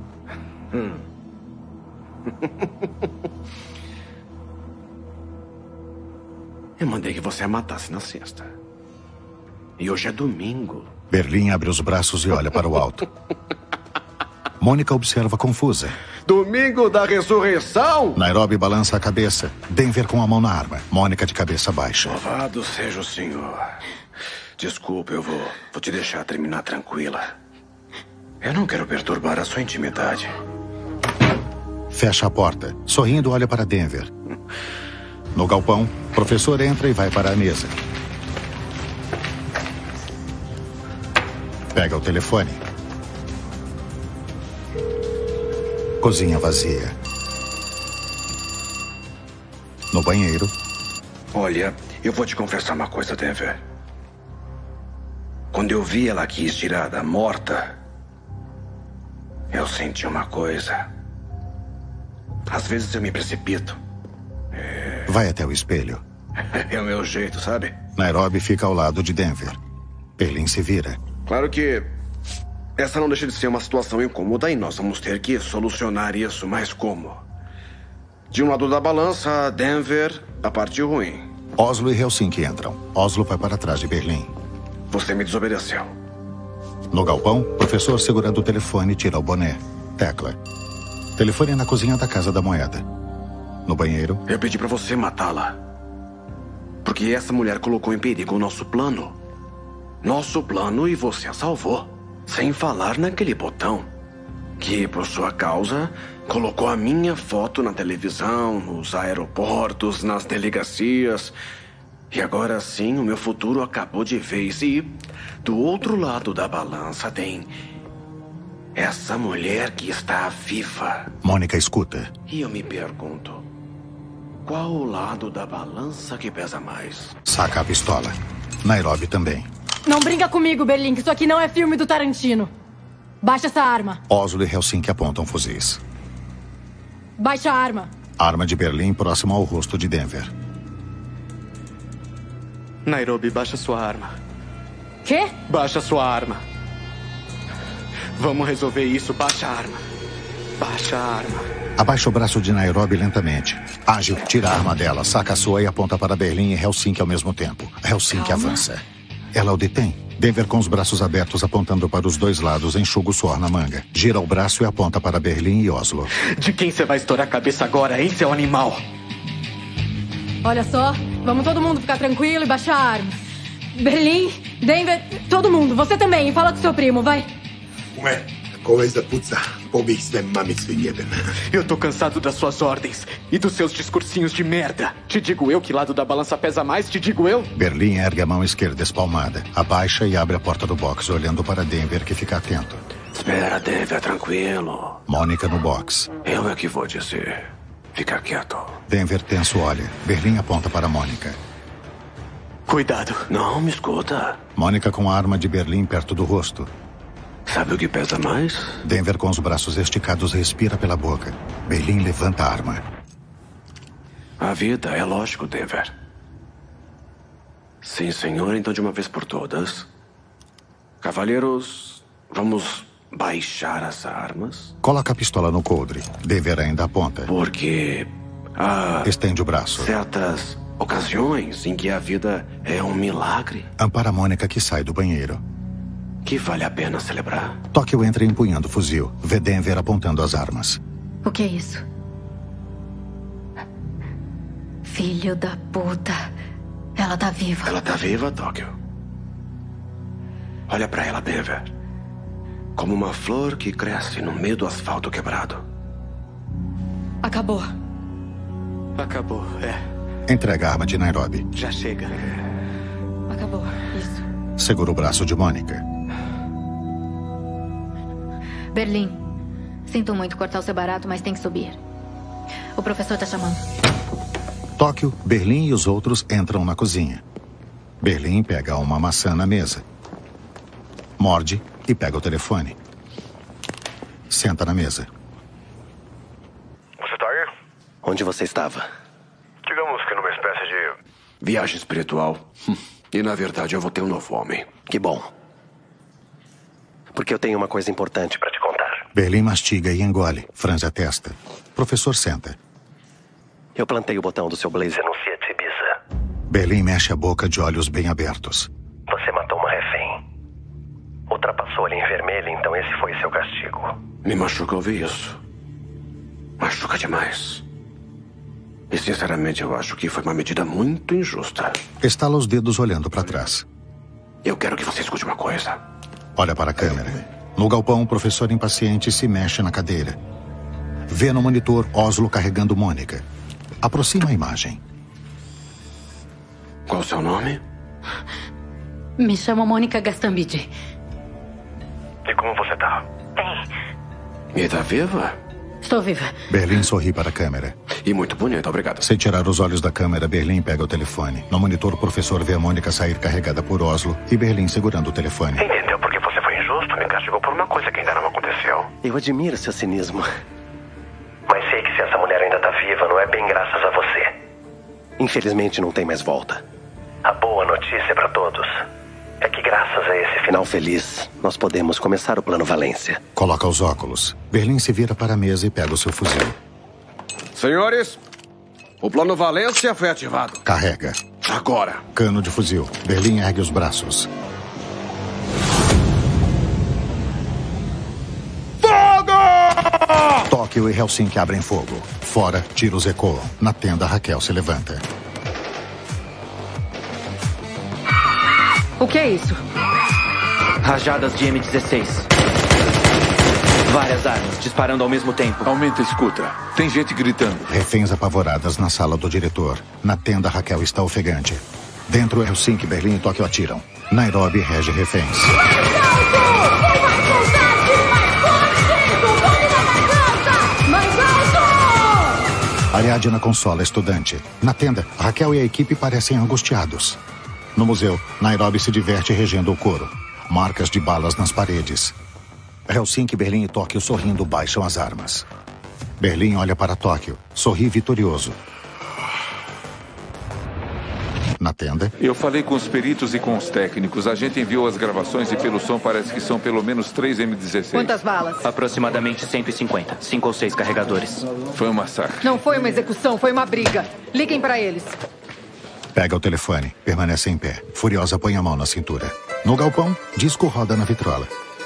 S4: Eu mandei que você a matasse na sexta. E hoje é domingo.
S1: Berlim abre os braços e olha para o alto. Mônica observa confusa.
S4: Domingo da ressurreição?
S1: Nairobi balança a cabeça. Denver com a mão na arma. Mônica de cabeça baixa.
S4: Louvado seja o Senhor. Desculpe, eu vou te deixar terminar tranquila. Eu não quero perturbar a sua intimidade.
S1: Fecha a porta. Sorrindo, olha para Denver. No galpão, o professor entra e vai para a mesa. Pega o telefone. Cozinha vazia. No banheiro.
S4: Olha, eu vou te confessar uma coisa, Denver. Quando eu vi ela aqui estirada, morta, eu senti uma coisa. Às vezes eu me precipito.
S1: Vai até o espelho.
S4: É o meu jeito, sabe?
S1: Nairobi fica ao lado de Denver. Berlim se vira.
S4: Claro que essa não deixa de ser uma situação incômoda e nós vamos ter que solucionar isso, mas como? De um lado da balança, Denver, a parte ruim.
S1: Oslo e Helsinki entram. Oslo vai para trás de Berlim.
S4: Você me desobedeceu.
S1: No galpão, o professor segurando o telefone tira o boné. Tecla. Telefone na cozinha da Casa da Moeda. No banheiro.
S4: Eu pedi pra você matá-la. Porque essa mulher colocou em perigo o nosso plano. Nosso plano e você a salvou. Sem falar naquele botão que, por sua causa, colocou a minha foto na televisão, nos aeroportos, nas delegacias. E agora sim, o meu futuro acabou de vez. E do outro lado da balança tem essa mulher que está viva.
S1: Mônica escuta.
S4: E eu me pergunto, qual o lado da balança que pesa mais?
S1: Saca a pistola. Nairobi também.
S3: Não brinca comigo, Berlim, que isso aqui não é filme do Tarantino. Baixa essa arma.
S1: Oslo e Helsinki apontam fuzis.
S3: Baixa a arma.
S1: Arma de Berlim próxima ao rosto de Denver.
S7: Nairobi, baixa sua arma.
S3: Quê?
S7: Baixa sua arma. Vamos resolver isso. Baixa a arma. Baixa a arma.
S1: Abaixa o braço de Nairobi lentamente. Ágil, tira a arma dela, saca a sua e aponta para Berlim e Helsinki ao mesmo tempo. Helsinki avança. Ela o detém. Denver com os braços abertos apontando para os dois lados, enxuga o suor na manga. Gira o braço e aponta para Berlim e Oslo.
S7: De quem você vai estourar a cabeça agora, hein, seu animal?
S3: Olha só, vamos todo mundo ficar tranquilo e baixar a arma. Berlim, Denver, todo mundo, você também, e fala com seu primo, vai.
S15: Ué, coisa puzza.
S7: Eu tô cansado das suas ordens e dos seus discursinhos de merda. Te digo eu que lado da balança pesa mais, te digo eu.
S1: Berlim ergue a mão esquerda espalmada, abaixa e abre a porta do box, olhando para Denver, que fica atento.
S4: Espera, Denver, tranquilo.
S1: Mônica no box.
S4: Eu é que vou dizer. Fica quieto.
S1: Denver tenso olha. Berlim aponta para Mônica.
S7: Cuidado.
S4: Não, me escuta.
S1: Mônica com a arma de Berlim perto do rosto.
S4: Sabe o que pesa mais?
S1: Denver com os braços esticados respira pela boca. Berlim levanta a arma.
S4: A vida, é lógico, Denver. Sim, senhor, então de uma vez por todas. Cavalheiros, vamos baixar as armas?
S1: Coloca a pistola no coldre. Denver ainda aponta.
S4: Porque
S1: estende o braço.
S4: Certas ocasiões em que a vida é um milagre.
S1: Ampara a Mônica que sai do banheiro.
S4: Que vale a pena celebrar.
S1: Tóquio entra empunhando o fuzil. Vê Denver apontando as armas.
S5: O que é isso? Filho da puta. Ela tá viva.
S4: Ela tá viva, Tóquio. Olha pra ela, Denver. Como uma flor que cresce no meio do asfalto quebrado.
S3: Acabou.
S7: Acabou, é.
S1: Entrega a arma de Nairobi.
S7: Já chega.
S3: Acabou, isso.
S1: Segura o braço de Mônica.
S5: Berlim, sinto muito cortar o seu barato, mas tem que subir. O professor tá chamando.
S1: Tóquio, Berlim e os outros entram na cozinha. Berlim pega uma maçã na mesa. Morde e pega o telefone. Senta na mesa.
S11: Você tá aí? Onde você estava?
S4: Digamos que numa espécie de viagem espiritual. E na verdade eu vou ter um novo homem.
S11: Que bom. Porque eu tenho uma coisa importante para te contar.
S1: Berlim mastiga e engole, franze a testa. Professor senta.
S11: Eu plantei o botão do seu blazer no Fiat Ibiza.
S1: Berlim mexe a boca de olhos bem abertos.
S11: Você matou uma refém. Ultrapassou a linha vermelha, então esse foi seu castigo.
S4: Me machuca ouvir isso. Machuca demais. E sinceramente eu acho que foi uma medida muito injusta.
S1: Estala os dedos olhando para trás.
S4: Eu quero que você escute uma coisa.
S1: Olha para a câmera. No galpão, o professor impaciente se mexe na cadeira. Vê no monitor Oslo carregando Mônica. Aproxima a imagem.
S4: Qual o seu nome?
S8: Me chamo Mônica Gastambide.
S11: E como você tá?
S4: E tá viva?
S8: Estou viva.
S1: Berlim sorri para a câmera.
S4: E muito bonita, obrigado.
S1: Sem tirar os olhos da câmera, Berlim pega o telefone. No monitor, o professor vê a Mônica sair carregada por Oslo e Berlim segurando o telefone.
S11: Entendeu porque você foi injusto? Me castigou por uma coisa que ainda não aconteceu. Eu admiro seu cinismo. Mas sei que se essa mulher ainda tá viva, não é bem graças a você. Infelizmente não tem mais volta. A boa notícia para todos é que graças a esse final feliz, nós podemos começar o plano Valência.
S1: Coloca os óculos. Berlim se vira para a mesa e pega o seu fuzil.
S4: Senhores, o plano Valência foi ativado.
S1: Carrega.
S4: Agora.
S1: Cano de fuzil. Berlim ergue os braços.
S4: Fogo!
S1: Tóquio e Helsinki abrem fogo. Fora, tiros ecoam. Na tenda, Raquel se levanta.
S10: O que é isso?
S13: Rajadas de M16. Várias armas disparando ao mesmo tempo.
S14: Aumenta a escuta. Tem gente gritando.
S1: Reféns apavoradas na sala do diretor. Na tenda, Raquel está ofegante. Dentro, Helsinki, Berlim e Tóquio atiram. Nairobi rege reféns. Ariadna consola estudante. Na tenda, Raquel e a equipe parecem angustiados. No museu, Nairobi se diverte regendo o coro. Marcas de balas nas paredes. Helsinki, Berlim e Tóquio sorrindo baixam as armas. Berlim olha para Tóquio, sorri vitorioso. Na tenda...
S14: Eu falei com os peritos e com os técnicos. A gente enviou as gravações e pelo som parece que são pelo menos 3 M16.
S10: Quantas balas?
S13: Aproximadamente 150. 5 ou 6 carregadores.
S14: Foi um massacre.
S10: Não foi uma execução, foi uma briga. Liguem para eles.
S1: Pega o telefone, permanece em pé. Furiosa põe a mão na cintura. No galpão, disco roda na vitrola.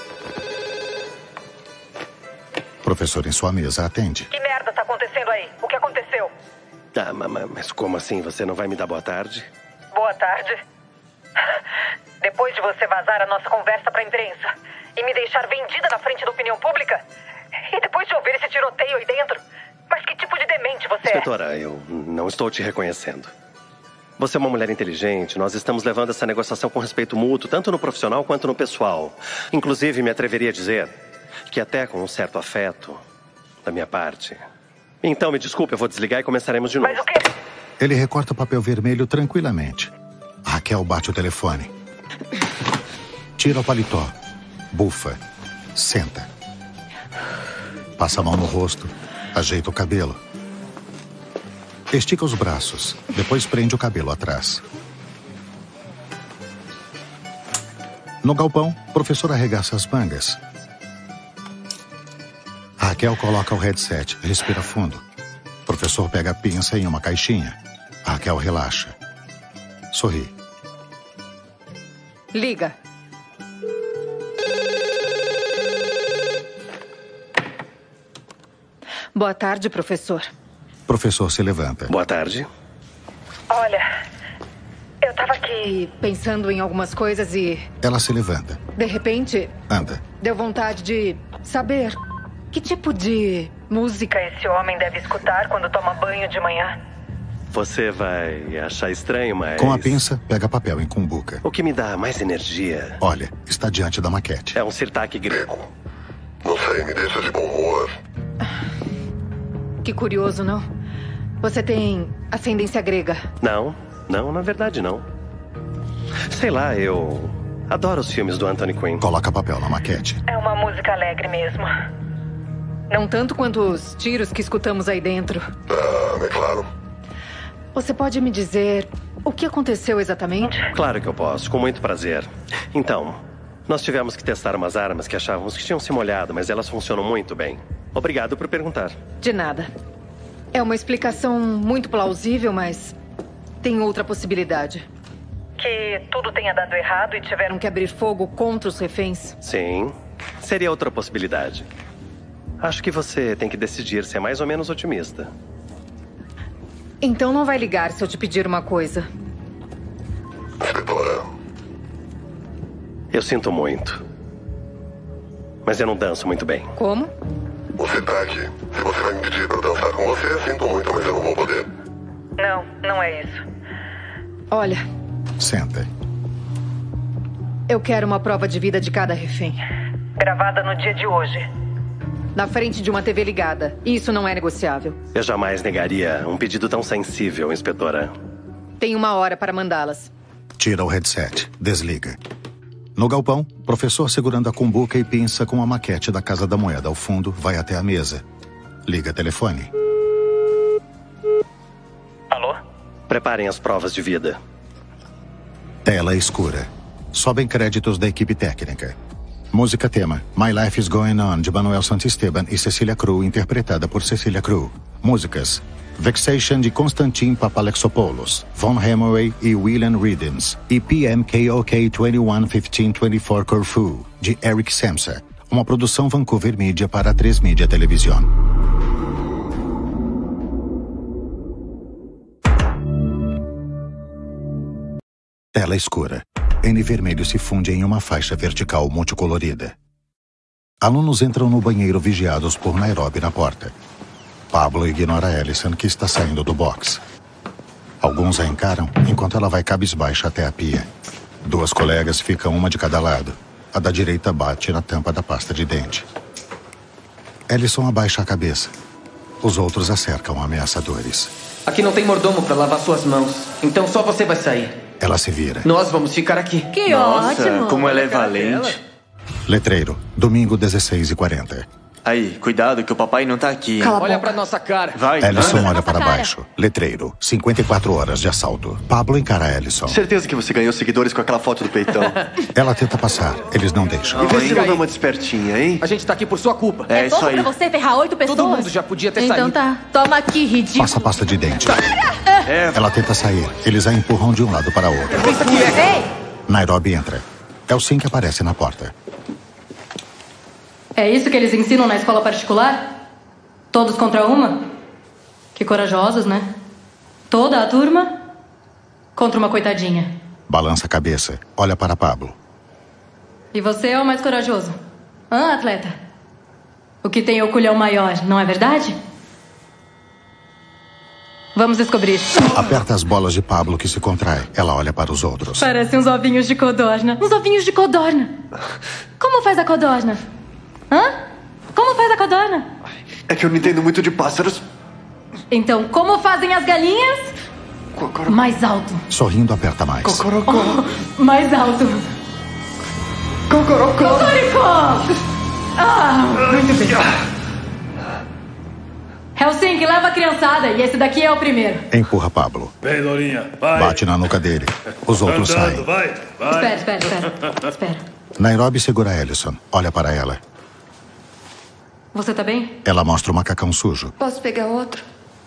S1: Professor em sua mesa atende.
S16: Que merda tá acontecendo aí? O que aconteceu?
S11: Tá, mas como assim? Você não vai me dar boa tarde?
S16: Boa tarde. Depois de você vazar a nossa conversa pra imprensa e me deixar vendida na frente da opinião pública, e depois de ouvir esse tiroteio aí dentro, mas que tipo de demente você
S11: Inspetora, eu não estou te reconhecendo. Você é uma mulher inteligente. Nós estamos levando essa negociação com respeito mútuo, tanto no profissional quanto no pessoal. Inclusive, me atreveria a dizer que até com um certo afeto da minha parte. Então, me desculpe, eu vou desligar e começaremos de novo.
S16: Mas o quê?
S1: Ele recorta o papel vermelho tranquilamente. Raquel bate o telefone. Tira o paletó. Bufa. Senta. Passa a mão no rosto. Ajeita o cabelo. Estica os braços. Depois prende o cabelo atrás. No galpão, o professor arregaça as mangas. Raquel coloca o headset. Respira fundo. O professor pega a pinça em uma caixinha. Raquel relaxa. Sorri.
S10: Liga. Boa tarde, professor.
S1: O professor se levanta.
S11: Boa tarde.
S16: Olha, eu tava aqui
S10: pensando em algumas coisas e...
S1: Ela se levanta.
S10: De repente...
S1: Anda.
S10: Deu vontade de saber que tipo de música
S16: esse homem deve escutar quando toma banho de manhã.
S11: Você vai achar estranho, mas...
S1: Com a pinça, pega papel em cumbuca.
S11: O que me dá mais energia...
S1: Olha, está diante da maquete.
S11: É um sirtaque grego.
S15: Não sei, me deixa de bom humor.
S10: Que curioso, não? Você tem ascendência grega?
S11: Não, na verdade não. Sei lá, eu adoro os filmes do Anthony Quinn.
S1: Coloca papel na maquete.
S16: É uma música alegre mesmo.
S10: Não tanto quanto os tiros que escutamos aí dentro.
S15: É claro.
S10: Você pode me dizer o que aconteceu exatamente?
S11: Claro que eu posso, com muito prazer. Então, nós tivemos que testar umas armas que achávamos que tinham se molhado, mas elas funcionam muito bem. Obrigado por perguntar.
S10: De nada. É uma explicação muito plausível, mas tem outra possibilidade.
S16: Que tudo tenha dado errado e tiveram
S10: que abrir fogo contra os reféns?
S11: Sim, seria outra possibilidade. Acho que você tem que decidir se é mais ou menos otimista.
S10: Então não vai ligar se eu te pedir uma coisa.
S11: Eu sinto muito. Mas eu não danço muito bem.
S10: Como?
S15: Você tá aqui. Se você vai me pedir pra dançar com você, sinto muito, mas eu não vou poder.
S16: Não é isso.
S10: Olha.
S1: Senta.
S10: Eu quero uma prova de vida de cada refém.
S16: Gravada no dia de hoje.
S10: Na frente de uma TV ligada. Isso não é negociável.
S11: Eu jamais negaria um pedido tão sensível, inspetora.
S10: Tem 1 hora para mandá-las.
S1: Tira o headset. Desliga. No galpão, professor segurando a cumbuca e pinça com a maquete da Casa da Moeda ao fundo, vai até a mesa. Liga telefone.
S11: Alô? Preparem as provas de vida.
S1: Tela escura. Sobem créditos da equipe técnica. Música tema, My Life is Going On, de Manuel Santisteban e Cecília Kru, interpretada por Cecília Kru. Músicas, Vexation, de Konstantin Papalexopoulos, Von Hemingway e William Riddens, e PMKOK 211524 Corfu, de Eric Samsa. Uma produção Vancouver Media para a 3 Media Television. Tela escura. N vermelho se funde em uma faixa vertical multicolorida. Alunos entram no banheiro vigiados por Nairobi na porta. Pablo ignora Allison, que está saindo do box. Alguns a encaram enquanto ela vai cabisbaixa até a pia. 2 colegas ficam uma de cada lado. A da direita bate na tampa da pasta de dente. Allison abaixa a cabeça. Os outros a cercam ameaçadores.
S13: Aqui não tem mordomo para lavar suas mãos, então só você vai sair.
S1: Ela se vira.
S13: Nós vamos ficar aqui.
S7: Que ótimo! Como ela é valente.
S1: Letreiro, domingo 16h40.
S7: Aí, cuidado que o papai não tá aqui.
S13: Olha pra nossa cara.
S7: Vai.
S1: Allison olha para baixo. Letreiro, 54 horas de assalto. Pablo encara Allison.
S7: Certeza que você ganhou seguidores com aquela foto do peitão.
S1: Ela tenta passar, eles não deixam.
S7: E vê se não dá uma despertinha, hein?
S13: A gente tá aqui por sua culpa.
S7: É isso aí.
S10: Pra você ferrar 8 pessoas?
S13: Todo mundo já podia ter saído.
S10: Então tá. Toma aqui, ridículo.
S1: Passa a pasta de dente. Ela tenta sair. Eles a empurram de um lado para outro.
S13: Pensa que é.
S10: Ei!
S1: Nairobi entra. Elsin que aparece na porta.
S3: É isso que eles ensinam na escola particular? Todos contra uma? Que corajosos, né? Toda a turma contra uma coitadinha.
S1: Balança a cabeça. Olha para Pablo.
S3: E você é o mais corajoso. Hã, atleta? O que tem o culhão maior, não é verdade? Vamos descobrir.
S1: Aperta as bolas de Pablo que se contrai. Ela olha para os outros.
S3: Parecem uns ovinhos de codorna. Uns ovinhos de codorna. Como faz a codorna? Hã? Como faz a codorna?
S7: É que eu não entendo muito de pássaros.
S3: Então, como fazem as galinhas?
S7: Cocorocó.
S3: Mais alto.
S1: Sorrindo, aperta mais.
S7: Cocorocó.
S3: Mais alto.
S7: Cocorocó.
S3: Cocoricó! Ah, muito bem. Helsinki, leva a criançada. E esse daqui é o primeiro.
S1: Empurra Pablo.
S17: Vem, Lourinha, vai.
S1: Bate na nuca dele. Os outros saem.
S17: Vai.
S3: Espera.
S1: Nairobi segura Allison. Olha para ela.
S3: Você tá bem?
S1: Ela mostra o macacão sujo.
S10: Posso pegar outro?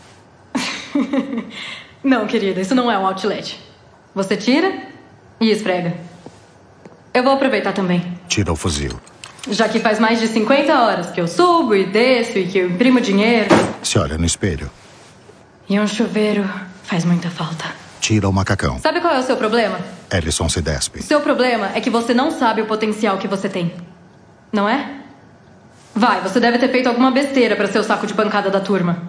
S3: Não, querida, isso não é um outlet. Você tira e esfrega. Eu vou aproveitar também.
S1: Tira o fuzil.
S3: Já que faz mais de 50 horas que eu subo e desço e que eu imprimo dinheiro.
S1: Se olha no espelho.
S3: E um chuveiro faz muita falta.
S1: Tira o macacão.
S3: Sabe qual é o seu problema?
S1: Allison se despe.
S3: Seu problema é que você não sabe o potencial que você tem. Não é? Vai, você deve ter feito alguma besteira pra ser o saco de pancada da turma.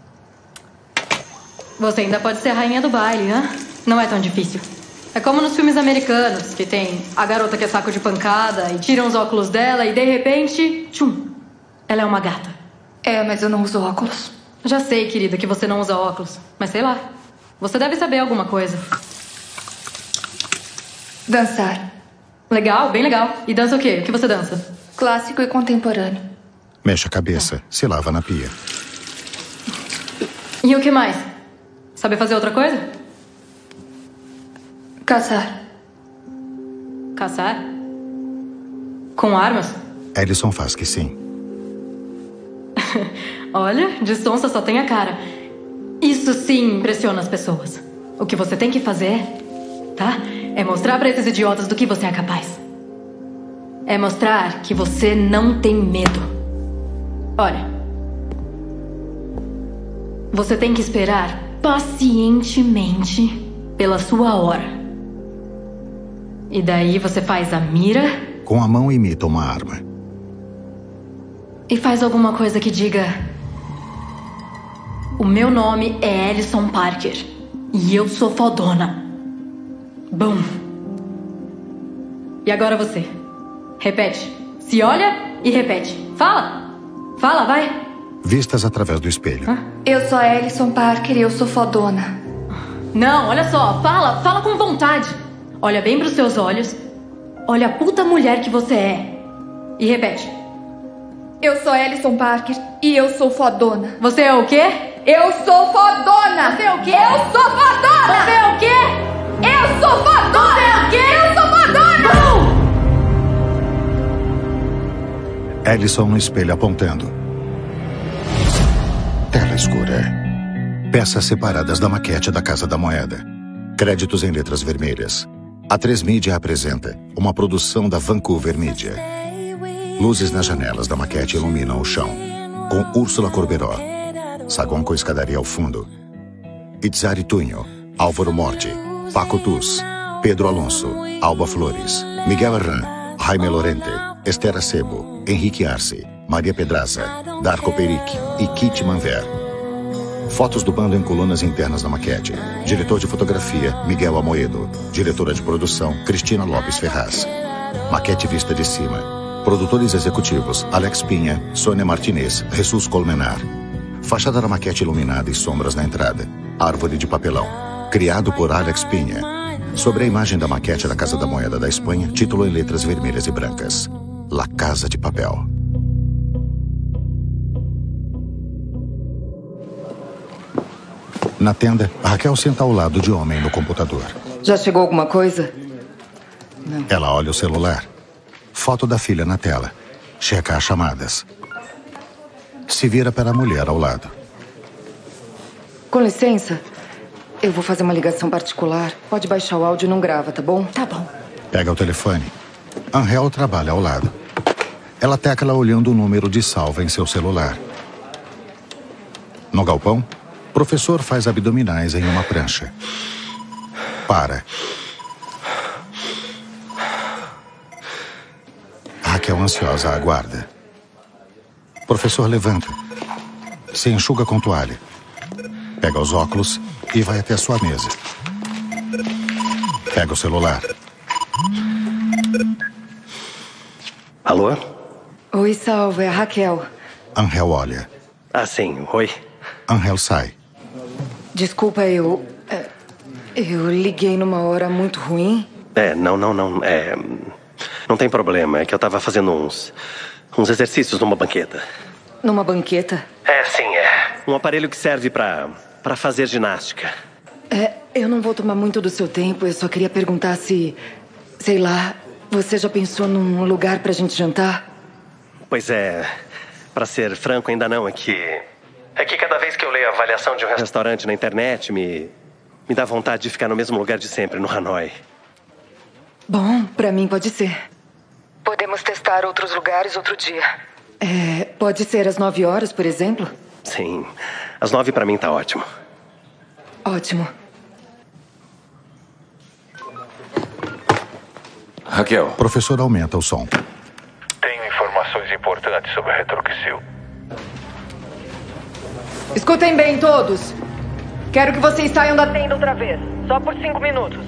S3: Você ainda pode ser a rainha do baile, hã? Não é tão difícil. É como nos filmes americanos, que tem a garota que é saco de pancada e tiram os óculos dela e de repente, tchum, ela é uma gata.
S10: É, mas eu não uso óculos.
S3: Já sei, querida, que você não usa óculos. Mas sei lá, você deve saber alguma coisa.
S10: Dançar.
S3: Legal, bem legal. E dança o quê? O que você dança?
S10: Clássico e contemporâneo.
S1: Mexe a cabeça, se lava na pia.
S3: E o que mais? Sabe fazer outra coisa?
S10: Caçar.
S3: Caçar? Com armas?
S1: Ellison faz que sim.
S3: Olha, de sonsa só tem a cara. Isso sim impressiona as pessoas. O que você tem que fazer, tá? É mostrar pra esses idiotas do que você é capaz. É mostrar que você não tem medo. Olha. Você tem que esperar pacientemente pela sua hora. E daí você faz a mira.
S1: Com a mão imita uma arma.
S3: E faz alguma coisa que diga: o meu nome é Ellison Parker. E eu sou fodona. Bum. E agora você. Repete. Se olha e repete. Fala. Fala, vai.
S1: Vistas através do espelho.
S10: Eu sou a Ellison Parker e eu sou fodona.
S3: Não, olha só. Fala. Fala com vontade. Olha bem pros seus olhos. Olha a puta mulher que você é. E repete.
S10: Eu sou Ellison Parker e eu sou fodona.
S3: Você é o quê?
S10: Eu sou fodona!
S3: Você é o quê?
S10: Eu sou fodona!
S3: Você é o quê?
S10: Eu sou fodona!
S3: Você é o quê?
S10: Eu sou fodona!
S1: Ellison no espelho apontando. Tela escura. Peças separadas da maquete da Casa da Moeda. Créditos em letras vermelhas. A 3 Mídia apresenta uma produção da Vancouver Media. Luzes nas janelas da maquete iluminam o chão. Com Úrsula Corberó. Saguão com escadaria ao fundo. Itzari Tunho, Álvaro Morte, Paco Tuz, Pedro Alonso, Alba Flores, Miguel Arran, Jaime Lorente, Esther Acebo, Henrique Arce, Maria Pedraza, Darko Peric e Kit Manver. Fotos do bando em colunas internas da maquete. Diretor de fotografia, Miguel Amoedo. Diretora de produção, Cristina Lopes Ferraz. Maquete vista de cima. Produtores executivos, Alex Pinha, Sônia Martinez, Jesus Colmenar. Fachada da maquete iluminada e sombras na entrada. Árvore de papelão. Criado por Alex Pinha. Sobre a imagem da maquete da Casa da Moeda da Espanha, título em letras vermelhas e brancas. La Casa de Papel. Na tenda, Raquel senta ao lado de homem no computador.
S10: Já chegou alguma coisa?
S1: Não. Ela olha o celular. Foto da filha na tela. Checa as chamadas. Se vira para a mulher ao lado.
S10: Com licença, eu vou fazer uma ligação particular. Pode baixar o áudio e não grava, tá bom?
S3: Tá bom.
S1: Pega o telefone. Angel trabalha ao lado. Ela tecla olhando o número de salva em seu celular. No galpão, professor faz abdominais em uma prancha. Para. Raquel ansiosa aguarda. Professor levanta. Se enxuga com toalha. Pega os óculos e vai até a sua mesa. Pega o celular.
S11: Alô?
S10: Oi, Salva, é a Raquel.
S1: Angel olha.
S11: Ah, sim. Oi.
S1: Angel sai.
S10: Desculpa, eu liguei numa hora muito ruim.
S11: Não. Não tem problema. É que eu tava fazendo uns exercícios numa banqueta.
S10: Numa banqueta?
S11: Sim, é. Um aparelho que serve pra fazer ginástica.
S10: Eu não vou tomar muito do seu tempo. Eu só queria perguntar se... Sei lá, você já pensou num lugar pra gente jantar?
S11: Pois pra ser franco, ainda não. É que cada vez que eu leio a avaliação de um restaurante na internet, me dá vontade de ficar no mesmo lugar de sempre, no Hanoi.
S10: Bom, pra mim pode ser.
S16: Podemos testar outros lugares outro dia.
S10: Pode ser às 9 horas, por exemplo?
S11: Sim. Às 9 pra mim tá ótimo.
S10: Ótimo.
S14: Raquel.
S1: Professor aumenta o som.
S17: Tenho informações importantes sobre a Retroxil.
S10: Escutem bem todos. Quero que vocês saiam da tenda
S16: outra vez. Só por 5 minutos.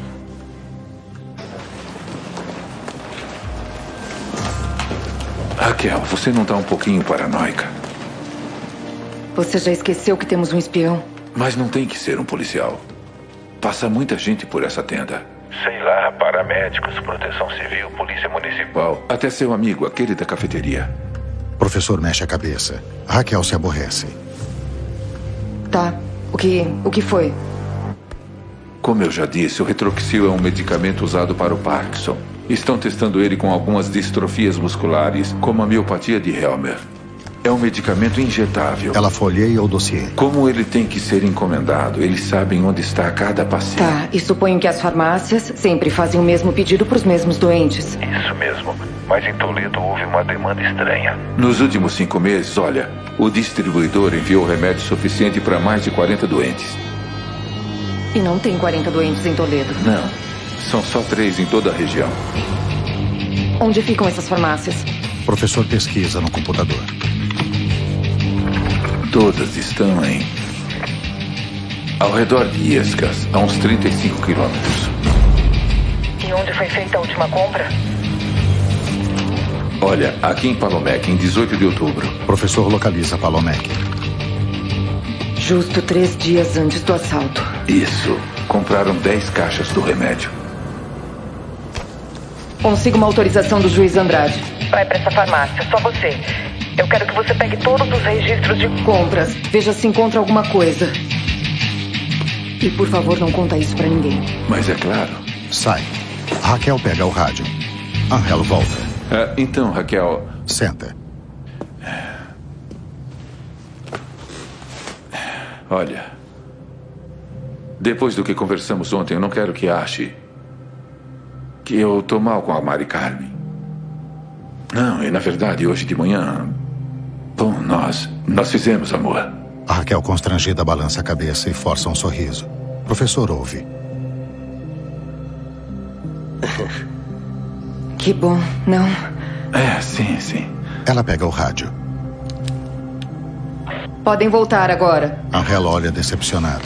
S14: Raquel, você não tá um pouquinho paranoica?
S10: Você já esqueceu que temos um espião?
S14: Mas não tem que ser um policial. Passa muita gente por essa tenda.
S17: Sei lá, paramédicos, proteção civil, polícia municipal.
S14: Até seu amigo, aquele da cafeteria.
S1: Professor mexe a cabeça. Raquel se aborrece.
S10: Tá. O que foi?
S14: Como eu já disse, o Retroxil é um medicamento usado para o Parkinson. Estão testando ele com algumas distrofias musculares, como a miopatia de Helmer. É um medicamento injetável.
S1: Ela folheia o dossiê.
S14: Como ele tem que ser encomendado, eles sabem onde está cada paciente.
S10: Tá, e suponho que as farmácias sempre fazem o mesmo pedido para os mesmos doentes.
S17: Isso mesmo. Mas em Toledo houve uma demanda estranha.
S14: Nos últimos 5 meses, olha, o distribuidor enviou remédio suficiente para mais de 40 doentes.
S10: E não tem 40 doentes em Toledo.
S14: Não. São só 3 em toda a região.
S10: Onde ficam essas farmácias?
S1: O professor pesquisa no computador.
S14: Todas estão ao redor de Iescas, a uns 35 quilômetros.
S16: E onde foi feita a última compra?
S14: Olha, aqui em Palomec, em 18 de outubro.
S1: O professor localiza Palomec.
S10: Justo 3 dias antes do assalto.
S14: Isso. Compraram 10 caixas do remédio.
S10: Consigo uma autorização do juiz Andrade.
S16: Vai pra essa farmácia, só você. Eu quero que você pegue todos os registros de
S10: compras. Veja se encontra alguma coisa. E por favor, não conta isso pra ninguém.
S14: Mas é claro.
S1: Sai. Raquel pega o rádio. Angelo volta.
S14: Então, Raquel...
S1: Senta.
S14: Olha... Depois do que conversamos ontem, eu não quero que ache... que eu tô mal com a Mari Carmen. Não, e na verdade, hoje de manhã... Bom, nós fizemos amor.
S1: A Raquel, constrangida, balança a cabeça e força um sorriso. O professor ouve.
S10: Que bom, não?
S14: Sim.
S1: Ela pega o rádio.
S10: Podem voltar agora.
S1: Angel olha decepcionado.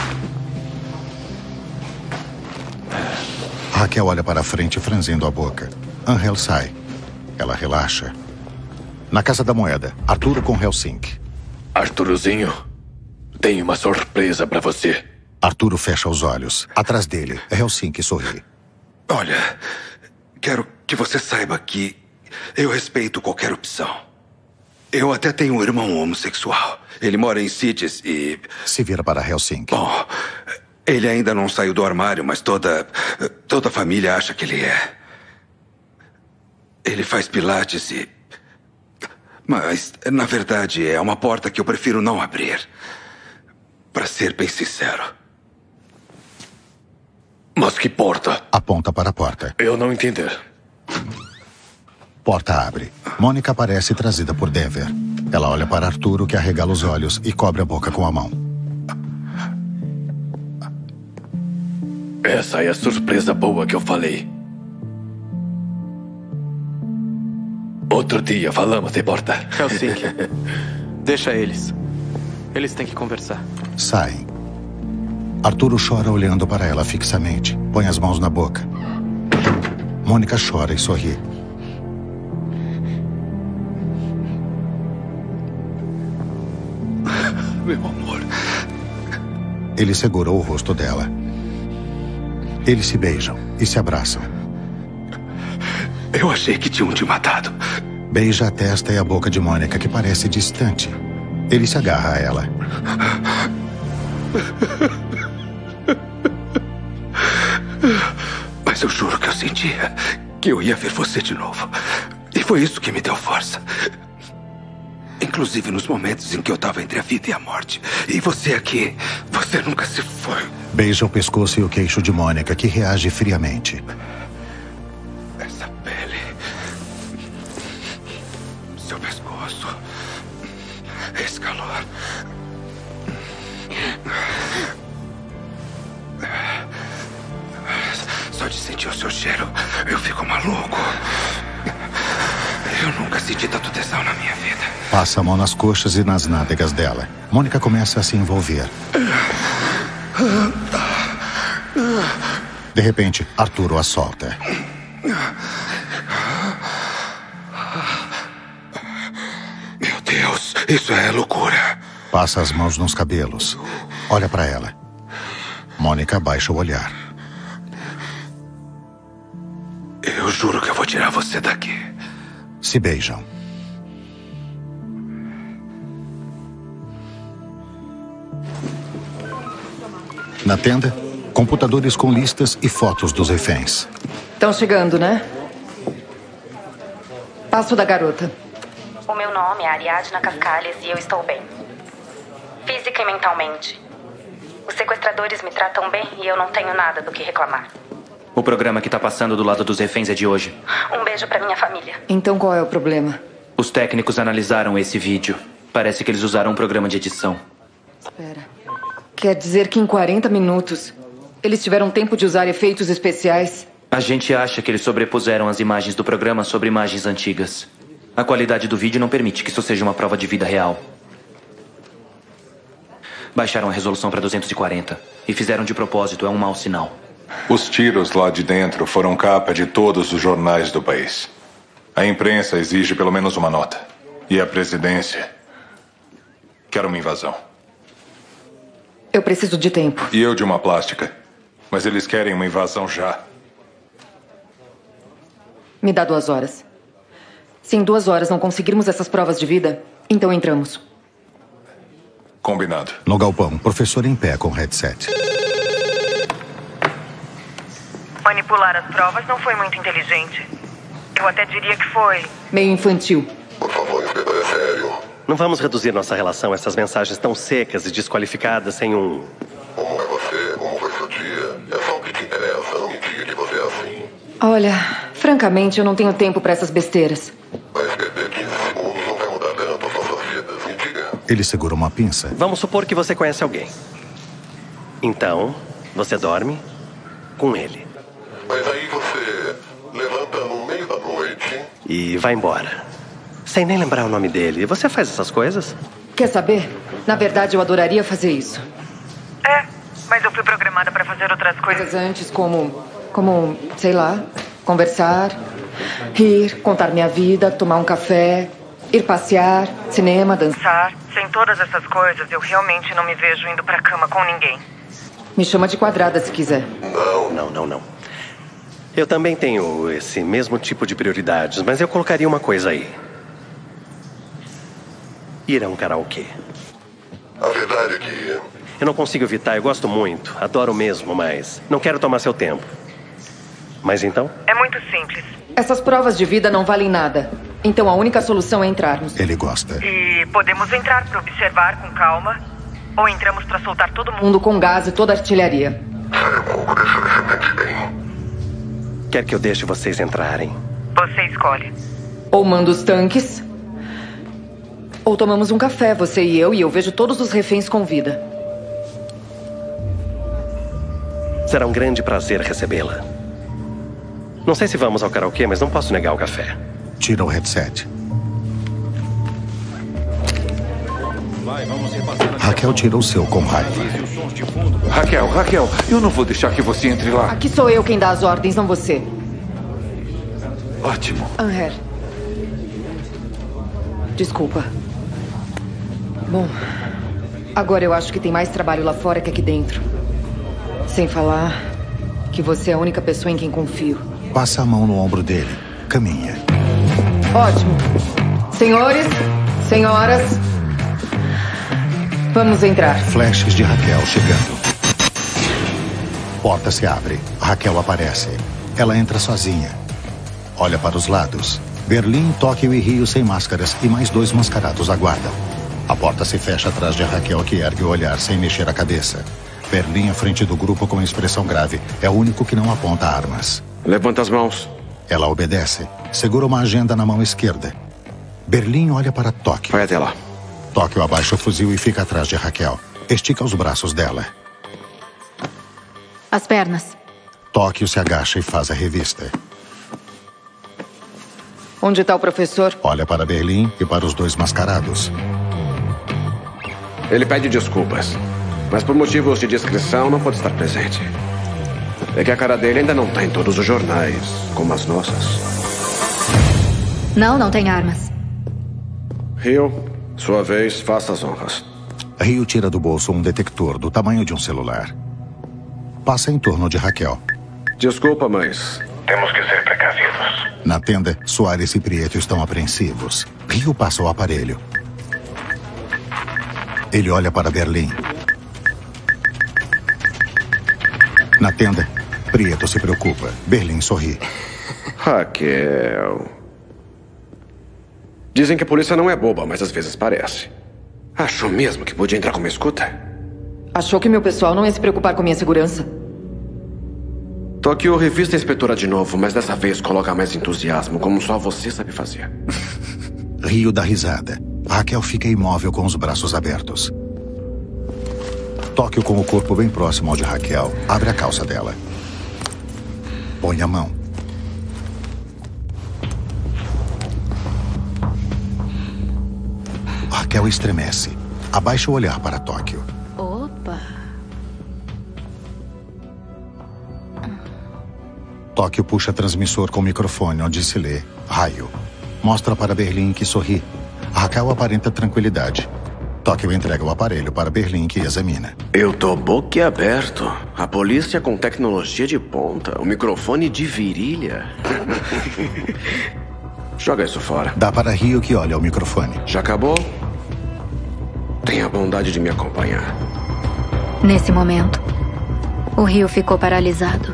S1: Raquel olha para a frente, franzindo a boca. Angel sai. Ela relaxa. Na Casa da Moeda, Arturo com Helsinki.
S18: Arturozinho, tenho uma surpresa para você.
S1: Arturo fecha os olhos. Atrás dele, Helsinki sorri.
S12: Olha, quero que você saiba que eu respeito qualquer opção. Eu até tenho um irmão homossexual. Ele mora em Cities e...
S1: Se vira para Helsinki.
S12: Bom, ele ainda não saiu do armário, mas toda a família acha que ele é. Ele faz pilates e... Mas, na verdade, é uma porta que eu prefiro não abrir. Para ser bem sincero.
S18: Mas que porta?
S1: Aponta para a porta.
S18: Eu não entendi.
S1: Porta abre. Mônica aparece trazida por Denver. Ela olha para Arturo, que arregala os olhos e cobre a boca com a mão.
S18: Essa é a surpresa boa que eu falei. Outro dia falamos de porta.
S7: Helsinki. Deixa eles. Eles têm que conversar.
S1: Saem. Arturo chora olhando para ela fixamente. Põe as mãos na boca. Mônica chora e sorri.
S12: Meu amor.
S1: Ele segurou o rosto dela. Eles se beijam e se abraçam.
S12: Eu achei que tinham te matado.
S1: Beija a testa e a boca de Mônica, que parece distante. Ele se agarra a ela.
S12: Mas eu juro que eu sentia que eu ia ver você de novo. E foi isso que me deu força. Inclusive nos momentos em que eu estava entre a vida e a morte. E você aqui, você nunca se foi.
S1: Beija o pescoço e o queixo de Mônica, que reage friamente.
S12: Essa pele... Seu pescoço... Esse calor... Só de sentir o seu cheiro, eu fico maluco. Eu nunca senti tanto tesão na minha vida.
S1: Passa a mão nas coxas e nas nádegas dela. Mônica começa a se envolver. De repente, Arturo a solta.
S12: Meu Deus, isso é loucura.
S1: Passa as mãos nos cabelos. Olha para ela. Mônica abaixa o olhar.
S12: Eu juro que eu vou tirar você daqui.
S1: Se beijam. Na tenda, computadores com listas e fotos dos reféns.
S10: Estão chegando, né? Passo da garota.
S19: O meu nome é Ariadna Cascales e eu estou bem. Física e mentalmente. Os sequestradores me tratam bem e eu não tenho nada do que reclamar.
S20: O programa que tá passando do lado dos reféns é de hoje.
S19: Um beijo pra minha família.
S10: Então qual é o problema?
S20: Os técnicos analisaram esse vídeo. Parece que eles usaram um programa de edição.
S10: Espera. Quer dizer que em 40 minutos eles tiveram tempo de usar efeitos especiais?
S20: A gente acha que eles sobrepuseram as imagens do programa sobre imagens antigas. A qualidade do vídeo não permite que isso seja uma prova de vida real. Baixaram a resolução para 240 e fizeram de propósito, é um mau sinal.
S14: Os tiros lá de dentro foram capa de todos os jornais do país. A imprensa exige pelo menos uma nota. E a presidência quer uma invasão.
S10: Eu preciso de tempo.
S14: E eu de uma plástica. Mas eles querem uma invasão já.
S10: Me dá 2 horas. Se em 2 horas não conseguirmos essas provas de vida, então entramos.
S14: Combinado.
S1: No galpão, professor em pé com headset.
S16: Manipular as provas não foi muito inteligente. Eu até diria que foi
S10: meio infantil.
S15: Por favor, inspetor, é sério.
S11: Não vamos reduzir nossa relação a essas mensagens tão secas e desqualificadas sem um...
S15: Como é você? Como foi seu dia? É só o que te interessa. Não me diga que você é assim.
S10: Olha, francamente, eu não tenho tempo pra essas besteiras.
S15: Mas perder 15 segundos não vai mudar tanto as nossas vidas. Me diga.
S1: Ele segura uma pinça.
S11: Vamos supor que você conhece alguém. Então, você dorme com ele.
S15: Mas aí você levanta no meio da noite
S11: e vai embora. Sem nem lembrar o nome dele. Você faz essas coisas?
S10: Quer saber? Na verdade, eu adoraria fazer isso.
S16: É, mas eu fui programada pra fazer outras coisas
S10: antes, como, sei lá, conversar, rir, contar minha vida, tomar um café, ir passear, cinema, dançar.
S16: Sem todas essas coisas, eu realmente não me vejo indo pra cama com ninguém.
S10: Me chama de quadrada se quiser.
S11: Não. Eu também tenho esse mesmo tipo de prioridades, mas eu colocaria uma coisa aí. Ir a um karaokê.
S15: A verdade é que...
S11: Eu não consigo evitar, eu gosto muito, adoro mesmo, mas não quero tomar seu tempo. Mas então?
S16: É muito simples.
S10: Essas provas de vida não valem nada. Então a única solução é entrarmos.
S1: Ele gosta.
S16: E podemos entrar pra observar com calma, ou entramos pra soltar todo mundo
S10: com gás e toda a artilharia.
S15: Sai um pouco, deixa eu ver se entende bem.
S11: Quer que eu deixe vocês entrarem?
S16: Você escolhe.
S10: Ou manda os tanques, ou tomamos um café, você e eu vejo todos os reféns com vida.
S11: Será um grande prazer recebê-la. Não sei se vamos ao karaokê, mas não posso negar o café.
S1: Tira o headset. Raquel tira o seu com raiva.
S14: Raquel, eu não vou deixar que você entre lá.
S10: Aqui sou eu quem dá as ordens, não você.
S14: Ótimo.
S10: Anher. Desculpa. Bom, agora eu acho que tem mais trabalho lá fora que aqui dentro. Sem falar que você é a única pessoa em quem confio.
S1: Passa a mão no ombro dele. Caminha.
S10: Ótimo. Senhores, senhoras, vamos entrar.
S1: Flashes de Raquel chegando. Porta se abre. Raquel aparece. Ela entra sozinha. Olha para os lados. Berlim, Tóquio e Rio sem máscaras e mais 2 mascarados aguardam. A porta se fecha atrás de Raquel, que ergue o olhar sem mexer a cabeça. Berlim à frente do grupo com expressão grave. É o único que não aponta armas.
S4: Levanta as mãos.
S1: Ela obedece. Segura uma agenda na mão esquerda. Berlim olha para Tóquio.
S4: Vai até lá.
S1: Tóquio abaixa o fuzil e fica atrás de Raquel. Estica os braços dela.
S8: As pernas.
S1: Tóquio se agacha e faz a revista.
S10: Onde está o professor?
S1: Olha para Berlim e para os 2 mascarados.
S4: Ele pede desculpas, mas por motivos de discrição não pode estar presente. É que a cara dele ainda não está em todos os jornais, como as nossas.
S8: Não tem armas.
S4: Rio, sua vez, faça as honras.
S1: Rio tira do bolso um detector do tamanho de um celular. Passa em torno de Raquel.
S4: Desculpa, mas
S9: Temos que ser precavidos.
S1: Na tenda, Soares e Prieto estão apreensivos. Rio passa o aparelho. Ele olha para Berlim. Na tenda, Prieto se preocupa. Berlim sorri.
S4: Raquel. Dizem que a polícia não é boba, mas às vezes parece. Achou mesmo que podia entrar com uma escuta?
S10: Achou que meu pessoal não ia se preocupar com minha segurança?
S4: Tóquio revista a inspetora de novo, mas dessa vez coloca mais entusiasmo, como só você sabe fazer.
S1: Rio dá risada. Raquel fica imóvel com os braços abertos. Tóquio, com o corpo bem próximo ao de Raquel, abre a calça dela. Põe a mão. Raquel estremece. Abaixa o olhar para Tóquio.
S5: Opa!
S1: Tóquio puxa transmissor com microfone onde se lê raio. Mostra para Berlim, que sorri. Raquel aparenta tranquilidade. Tóquio entrega o aparelho para Berlim, que examina.
S4: Eu tô boquiaberto. A polícia com tecnologia de ponta. O microfone de virilha. Joga isso fora.
S1: Dá para Rio, que olha o microfone.
S4: Já acabou? Tenha a bondade de me acompanhar.
S5: Nesse momento, o Rio ficou paralisado.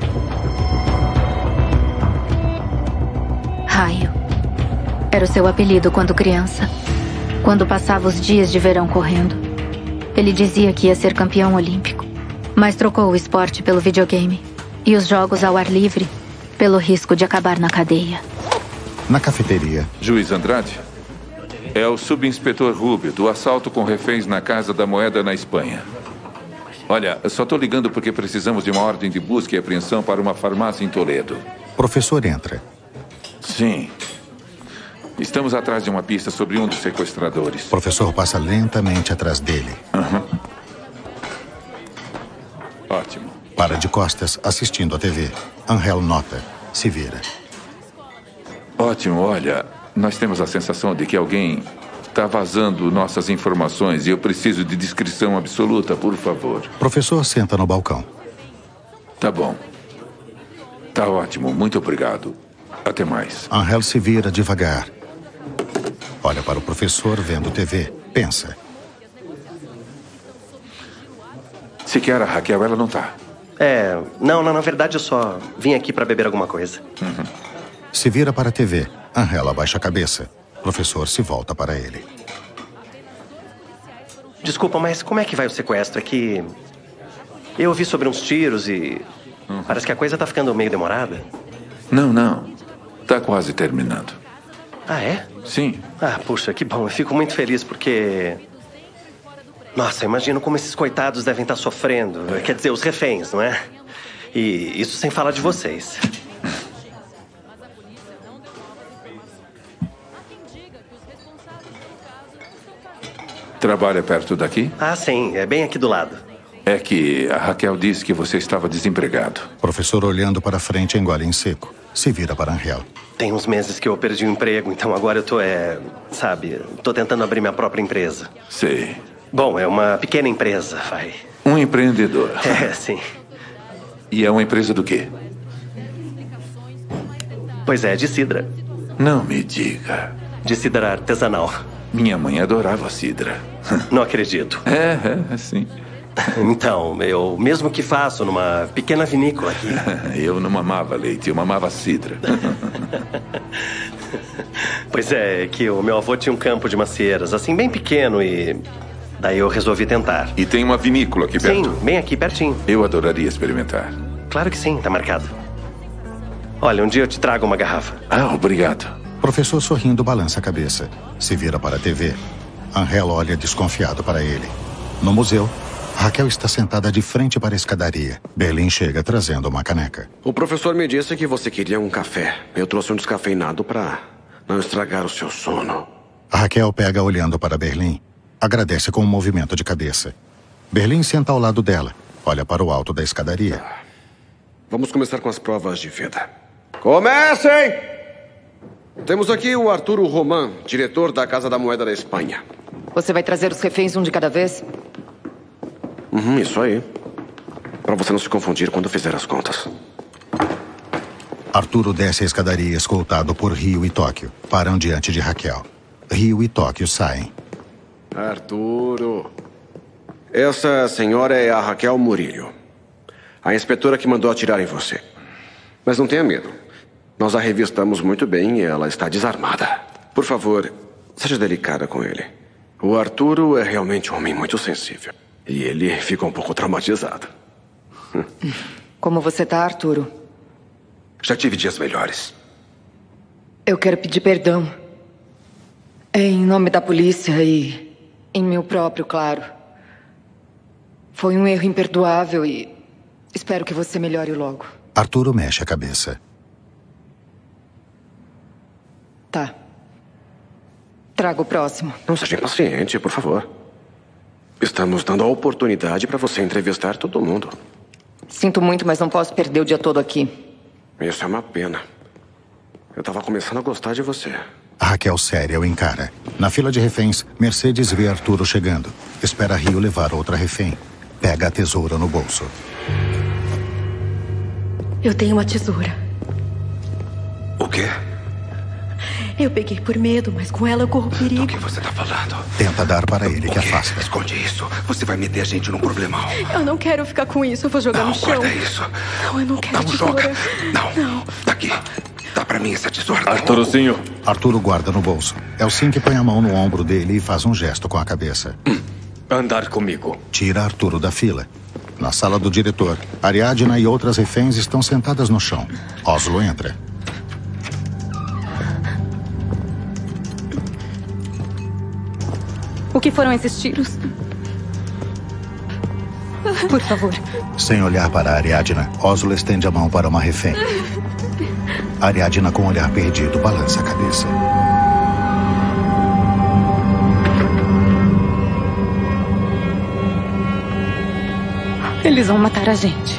S5: Raio. Era o seu apelido quando criança. Quando passava os dias de verão correndo. Ele dizia que ia ser campeão olímpico. Mas trocou o esporte pelo videogame. E os jogos ao ar livre pelo risco de acabar na cadeia.
S1: Na cafeteria.
S14: Juiz Andrade? É o subinspetor Rubio, do assalto com reféns na Casa da Moeda na Espanha. Olha, só tô ligando porque precisamos de uma ordem de busca e apreensão para uma farmácia em Toledo.
S1: Professor entra.
S14: Sim. Estamos atrás de uma pista sobre um dos sequestradores.
S1: O professor passa lentamente atrás dele.
S14: Ótimo.
S1: Para de costas, assistindo a TV. Angel nota. Se vira.
S14: Ótimo, olha, nós temos a sensação de que alguém está vazando nossas informações e eu preciso de discrição absoluta, por favor.
S1: O professor senta no balcão.
S14: Tá bom. Tá ótimo, muito obrigado. Até mais.
S1: Angel se vira devagar. Olha para o professor vendo TV. Pensa.
S14: Se quer a Raquel, ela não tá.
S11: Não, na verdade eu só vim aqui para beber alguma coisa.
S1: Se vira para a TV. Angel abaixa a cabeça. O professor se volta para ele.
S11: Desculpa, mas como é que vai o sequestro? É que eu ouvi sobre uns tiros e parece que a coisa tá ficando meio demorada.
S14: Não. Tá quase terminando.
S11: Ah, é?
S14: Sim.
S11: Ah, puxa, que bom. Eu fico muito feliz porque... Nossa, imagino como esses coitados devem estar sofrendo. Quer dizer, os reféns, não é? E isso sem falar de vocês.
S14: Trabalha perto daqui?
S11: Ah, sim. É bem aqui do lado.
S14: É que a Raquel disse que você estava desempregado.
S1: O professor, olhando para frente, engole em seco. Se vira para Angel.
S11: Tem uns meses que eu perdi o emprego, então agora eu tô, tô tentando abrir minha própria empresa.
S14: Sei.
S11: Bom, é uma pequena empresa, vai.
S14: Um empreendedor.
S11: Sim.
S14: E é uma empresa do quê?
S11: Pois é, de cidra.
S14: Não me diga.
S11: De cidra artesanal.
S14: Minha mãe adorava cidra.
S11: Não acredito.
S14: Sim.
S11: Então, eu mesmo que faço numa pequena vinícola aqui.
S14: Eu não mamava leite, eu mamava cidra.
S11: Pois é, que o meu avô tinha um campo de macieiras, assim, bem pequeno e... Daí eu resolvi tentar.
S14: E tem uma vinícola aqui perto?
S11: Sim, bem aqui, pertinho.
S14: Eu adoraria experimentar.
S11: Claro que sim, tá marcado. Olha, um dia eu te trago uma garrafa.
S14: Ah, obrigado.
S1: O professor, sorrindo, balança a cabeça. Se vira para a TV. Angel olha desconfiado para ele. No museu, Raquel está sentada de frente para a escadaria. Berlim chega trazendo uma caneca.
S4: O professor me disse que você queria um café. Eu trouxe um descafeinado para não estragar o seu sono.
S1: A Raquel pega olhando para Berlim. Agradece com um movimento de cabeça. Berlim senta ao lado dela. Olha para o alto da escadaria.
S4: Vamos começar com as provas de vida. Comecem! Temos aqui o Arturo Román, diretor da Casa da Moeda da Espanha.
S10: Você vai trazer os reféns um de cada vez?
S4: Isso aí. Para você não se confundir quando fizer as contas.
S1: Arturo desce a escadaria escoltado por Rio e Tóquio. Param diante de Raquel. Rio e Tóquio saem.
S4: Arturo. Essa senhora é a Raquel Murillo. A inspetora que mandou atirar em você. Mas não tenha medo. Nós a revistamos muito bem e ela está desarmada. Por favor, seja delicada com ele. O Arturo é realmente um homem muito sensível. E ele fica um pouco traumatizado.
S10: Como você tá, Arturo?
S12: Já tive dias melhores.
S10: Eu quero pedir perdão. Em nome da polícia e em meu próprio, claro. Foi um erro imperdoável e espero que você melhore logo.
S1: Arturo mexe a cabeça.
S10: Tá. Traga o próximo.
S4: Não seja impaciente, por favor. Estamos dando a oportunidade para você entrevistar todo mundo.
S10: Sinto muito, mas não posso perder o dia todo aqui.
S4: Isso é uma pena. Eu estava começando a gostar de você.
S1: Raquel séria o encara. Na fila de reféns, Mercedes vê Arturo chegando. Espera Rio levar outra refém. Pega a tesoura no bolso.
S3: Eu tenho uma tesoura.
S12: O quê?
S3: Eu peguei por medo, mas com ela eu corro perigo.
S12: Do que você tá falando?
S1: Tenta dar para ele, que afasta.
S12: Esconde isso. Você vai meter a gente num problemão.
S3: Eu não quero ficar com isso. Eu vou jogar no chão.
S12: Guarda isso.
S3: Não, eu não quero
S12: não
S3: tesoura.
S12: Joga. Não. Daqui. Dá pra mim essa tesoura.
S18: Arturozinho.
S1: Arturo guarda no bolso. Elsin que põe a mão no ombro dele e faz um gesto com a cabeça.
S18: Andar comigo.
S1: Tira Arturo da fila. Na sala do diretor, Ariadna e outras reféns estão sentadas no chão. Oslo entra.
S3: O que foram esses tiros? Por favor.
S1: Sem olhar para Ariadna, Oslo estende a mão para uma refém. Ariadna, com um olhar perdido, balança a cabeça.
S3: Eles vão matar a gente.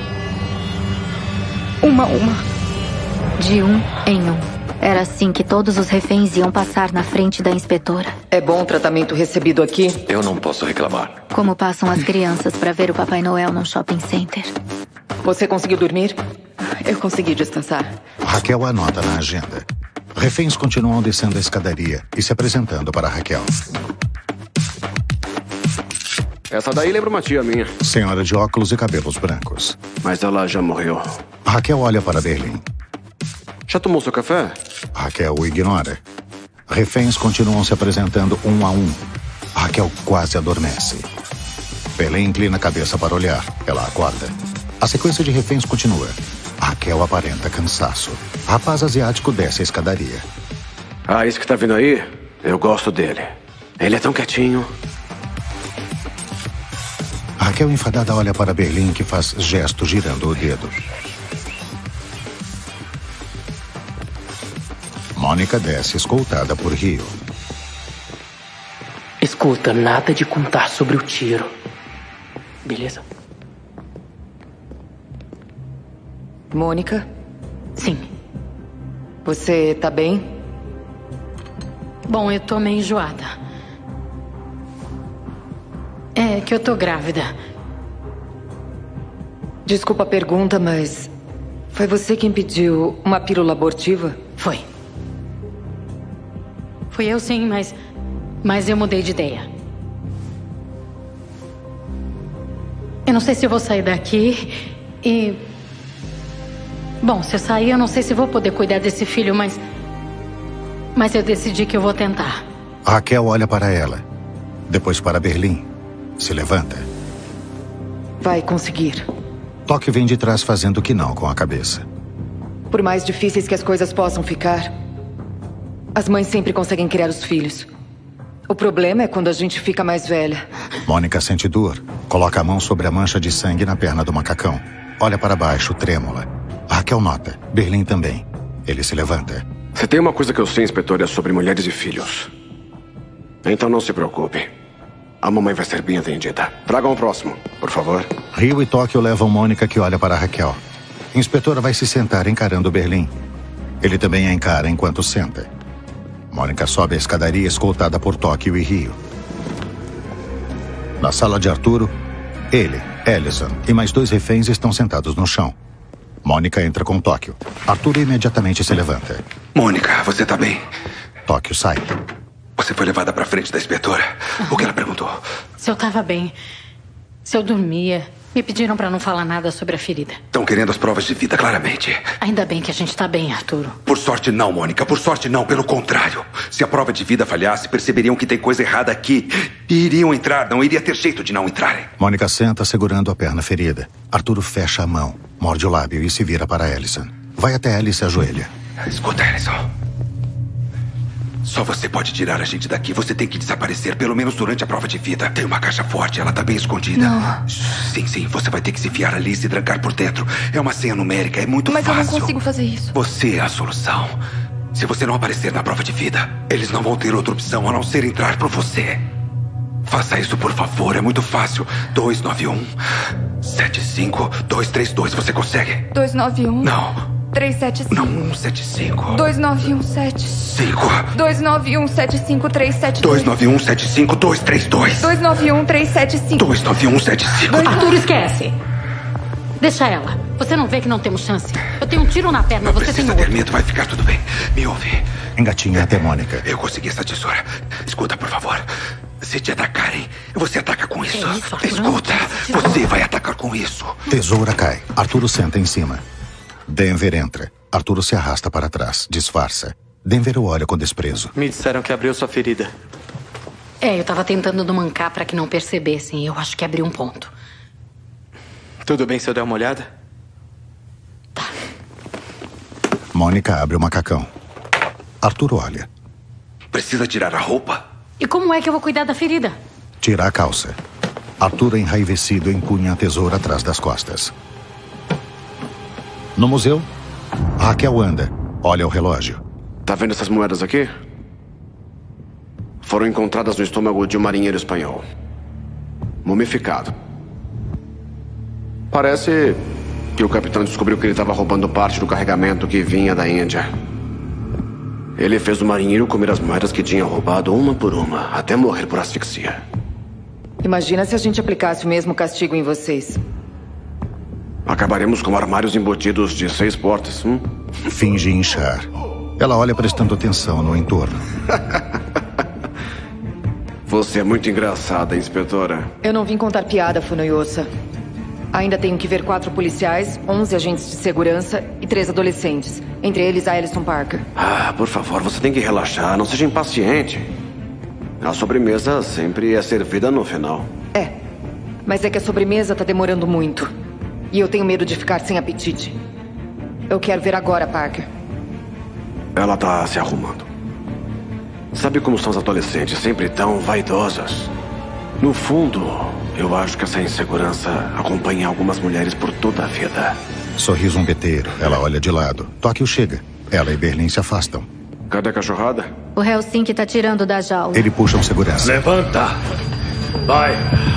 S3: Uma a uma.
S5: De um em um. Era assim que todos os reféns iam passar na frente da inspetora.
S10: É bom o tratamento recebido aqui?
S18: Eu não posso reclamar.
S5: Como passam as crianças para ver o Papai Noel num shopping center.
S10: Você conseguiu dormir?
S3: Eu consegui descansar.
S1: Raquel anota na agenda. Reféns continuam descendo a escadaria e se apresentando para Raquel.
S4: Essa daí lembra uma tia minha.
S1: Senhora de óculos e cabelos brancos.
S4: Mas ela já morreu.
S1: Raquel olha para Berlim.
S4: Já tomou seu café?
S1: Raquel o ignora. Reféns continuam se apresentando um a um. Raquel quase adormece. Berlim inclina a cabeça para olhar. Ela acorda. A sequência de reféns continua. Raquel aparenta cansaço. Rapaz asiático desce a escadaria.
S4: Ah, esse que tá vindo aí? Eu gosto dele. Ele é tão quietinho.
S1: Raquel enfadada olha para Berlim, que faz gesto girando o dedo. Mônica desce escoltada por Rio.
S21: Escuta, nada de contar sobre o tiro. Beleza?
S10: Mônica?
S8: Sim.
S10: Você tá bem?
S8: Bom, eu tô meio enjoada. É que eu tô grávida.
S10: Desculpa a pergunta, mas... foi você quem pediu uma pílula abortiva?
S8: Foi. Fui eu sim, mas eu mudei de ideia. Eu não sei se eu vou sair daqui e... Bom, se eu sair, eu não sei se vou poder cuidar desse filho, mas eu decidi que eu vou tentar.
S1: Raquel olha para ela. Depois para Berlim. Se levanta.
S10: Vai conseguir.
S1: Tóquio vem de trás fazendo que não com a cabeça.
S10: Por mais difíceis que as coisas possam ficar, as mães sempre conseguem criar os filhos. O problema é quando a gente fica mais velha.
S1: Mônica sente dor. Coloca a mão sobre a mancha de sangue na perna do macacão. Olha para baixo, trêmula. Raquel nota. Berlim também. Ele se levanta.
S4: Se tem uma coisa que eu sei, inspetor, é sobre mulheres e filhos. Então não se preocupe. A mamãe vai ser bem atendida. Tragam o próximo, por favor.
S1: Rio e Tóquio levam Mônica, que olha para Raquel. A inspetora vai se sentar encarando Berlim. Ele também a encara enquanto senta. Mônica sobe a escadaria escoltada por Tóquio e Rio. Na sala de Arturo, ele, Ellison e mais 2 reféns estão sentados no chão. Mônica entra com Tóquio. Arturo imediatamente se levanta.
S12: Mônica, você tá bem?
S1: Tóquio sai.
S12: Você foi levada pra frente da inspetora? O que ela perguntou?
S8: Se eu tava bem. Se eu dormia. Me pediram pra não falar nada sobre a ferida.
S12: Estão querendo as provas de vida, claramente.
S8: Ainda bem que a gente tá bem, Arturo.
S12: Por sorte não, Mônica. Por sorte não. Pelo contrário. Se a prova de vida falhasse, perceberiam que tem coisa errada aqui. E iriam entrar. Não iria ter jeito de não entrarem.
S1: Mônica senta segurando a perna ferida. Arturo fecha a mão, morde o lábio e se vira para Allison. Vai até ela e se ajoelha.
S12: Escuta, Allison. Só você pode tirar a gente daqui. Você tem que desaparecer, pelo menos durante a prova de vida. Tem uma caixa forte, ela tá bem escondida.
S10: Não.
S12: Sim, você vai ter que se enfiar ali e se trancar por dentro. É uma senha numérica, é muito fácil.
S10: Mas eu não consigo fazer isso.
S12: Você é a solução. Se você não aparecer na prova de vida, eles não vão ter outra opção a não ser entrar por você. Faça isso, por favor, é muito fácil. 291-75-232, você consegue?
S10: 291.
S12: Não.
S10: 375.
S12: Não, 175.
S10: 29175. 29175-372.
S12: 291-75-232.
S10: 291-375.
S12: 291-75.
S8: Arturo, esquece. Deixa ela. Você não vê que não temos chance? Eu tenho um tiro na perna, você tem outro.
S12: Não precisa ter medo, vai ficar tudo bem. Me ouve.
S1: Engatinha até Mônica.
S12: Eu consegui essa tesoura. Escuta, por favor. Se te atacarem, você ataca com isso. Escuta, você vai atacar com isso.
S1: Tesoura cai. Arturo senta em cima. Denver entra. Arturo se arrasta para trás, disfarça. Denver o olha com desprezo.
S7: Me disseram que abriu sua ferida.
S8: Eu tava tentando não mancar pra que não percebessem. Eu acho que abriu um ponto.
S7: Tudo bem se eu der uma olhada?
S8: Tá.
S1: Mônica abre o macacão. Arturo olha.
S12: Precisa tirar a roupa?
S8: E como é que eu vou cuidar da ferida?
S1: Tira a calça. Arturo, enraivecido, empunha a tesoura atrás das costas. No museu, Raquel anda. Olha o relógio.
S4: Tá vendo essas moedas aqui? Foram encontradas no estômago de um marinheiro espanhol. Mumificado. Parece que o capitão descobriu que ele estava roubando parte do carregamento que vinha da Índia. Ele fez o marinheiro comer as moedas que tinha roubado uma por uma, até morrer por asfixia.
S10: Imagina se a gente aplicasse o mesmo castigo em vocês.
S4: Acabaremos com armários embutidos de 6 portas.
S1: Finge inchar. Ela olha prestando atenção no entorno.
S4: Você é muito engraçada, inspetora.
S10: Eu não vim contar piada, Funoyosa. Ainda tenho que ver 4 policiais, 11 agentes de segurança e 3 adolescentes. Entre eles, a Allison Parker.
S4: Por favor, você tem que relaxar. Não seja impaciente. A sobremesa sempre é servida no final.
S10: Mas é que a sobremesa tá demorando muito. E eu tenho medo de ficar sem apetite. Eu quero ver agora, Parker.
S4: Ela tá se arrumando. Sabe como são os adolescentes? Sempre tão vaidosas. No fundo, eu acho que essa insegurança acompanha algumas mulheres por toda a vida.
S1: Sorri zombeteiro. Ela olha de lado. Tóquio chega. Ela e Berlim se afastam.
S4: Cadê a cachorrada?
S5: O Helsinki tá tirando da jaula.
S1: Ele puxa um segurança.
S18: Levanta! Vai!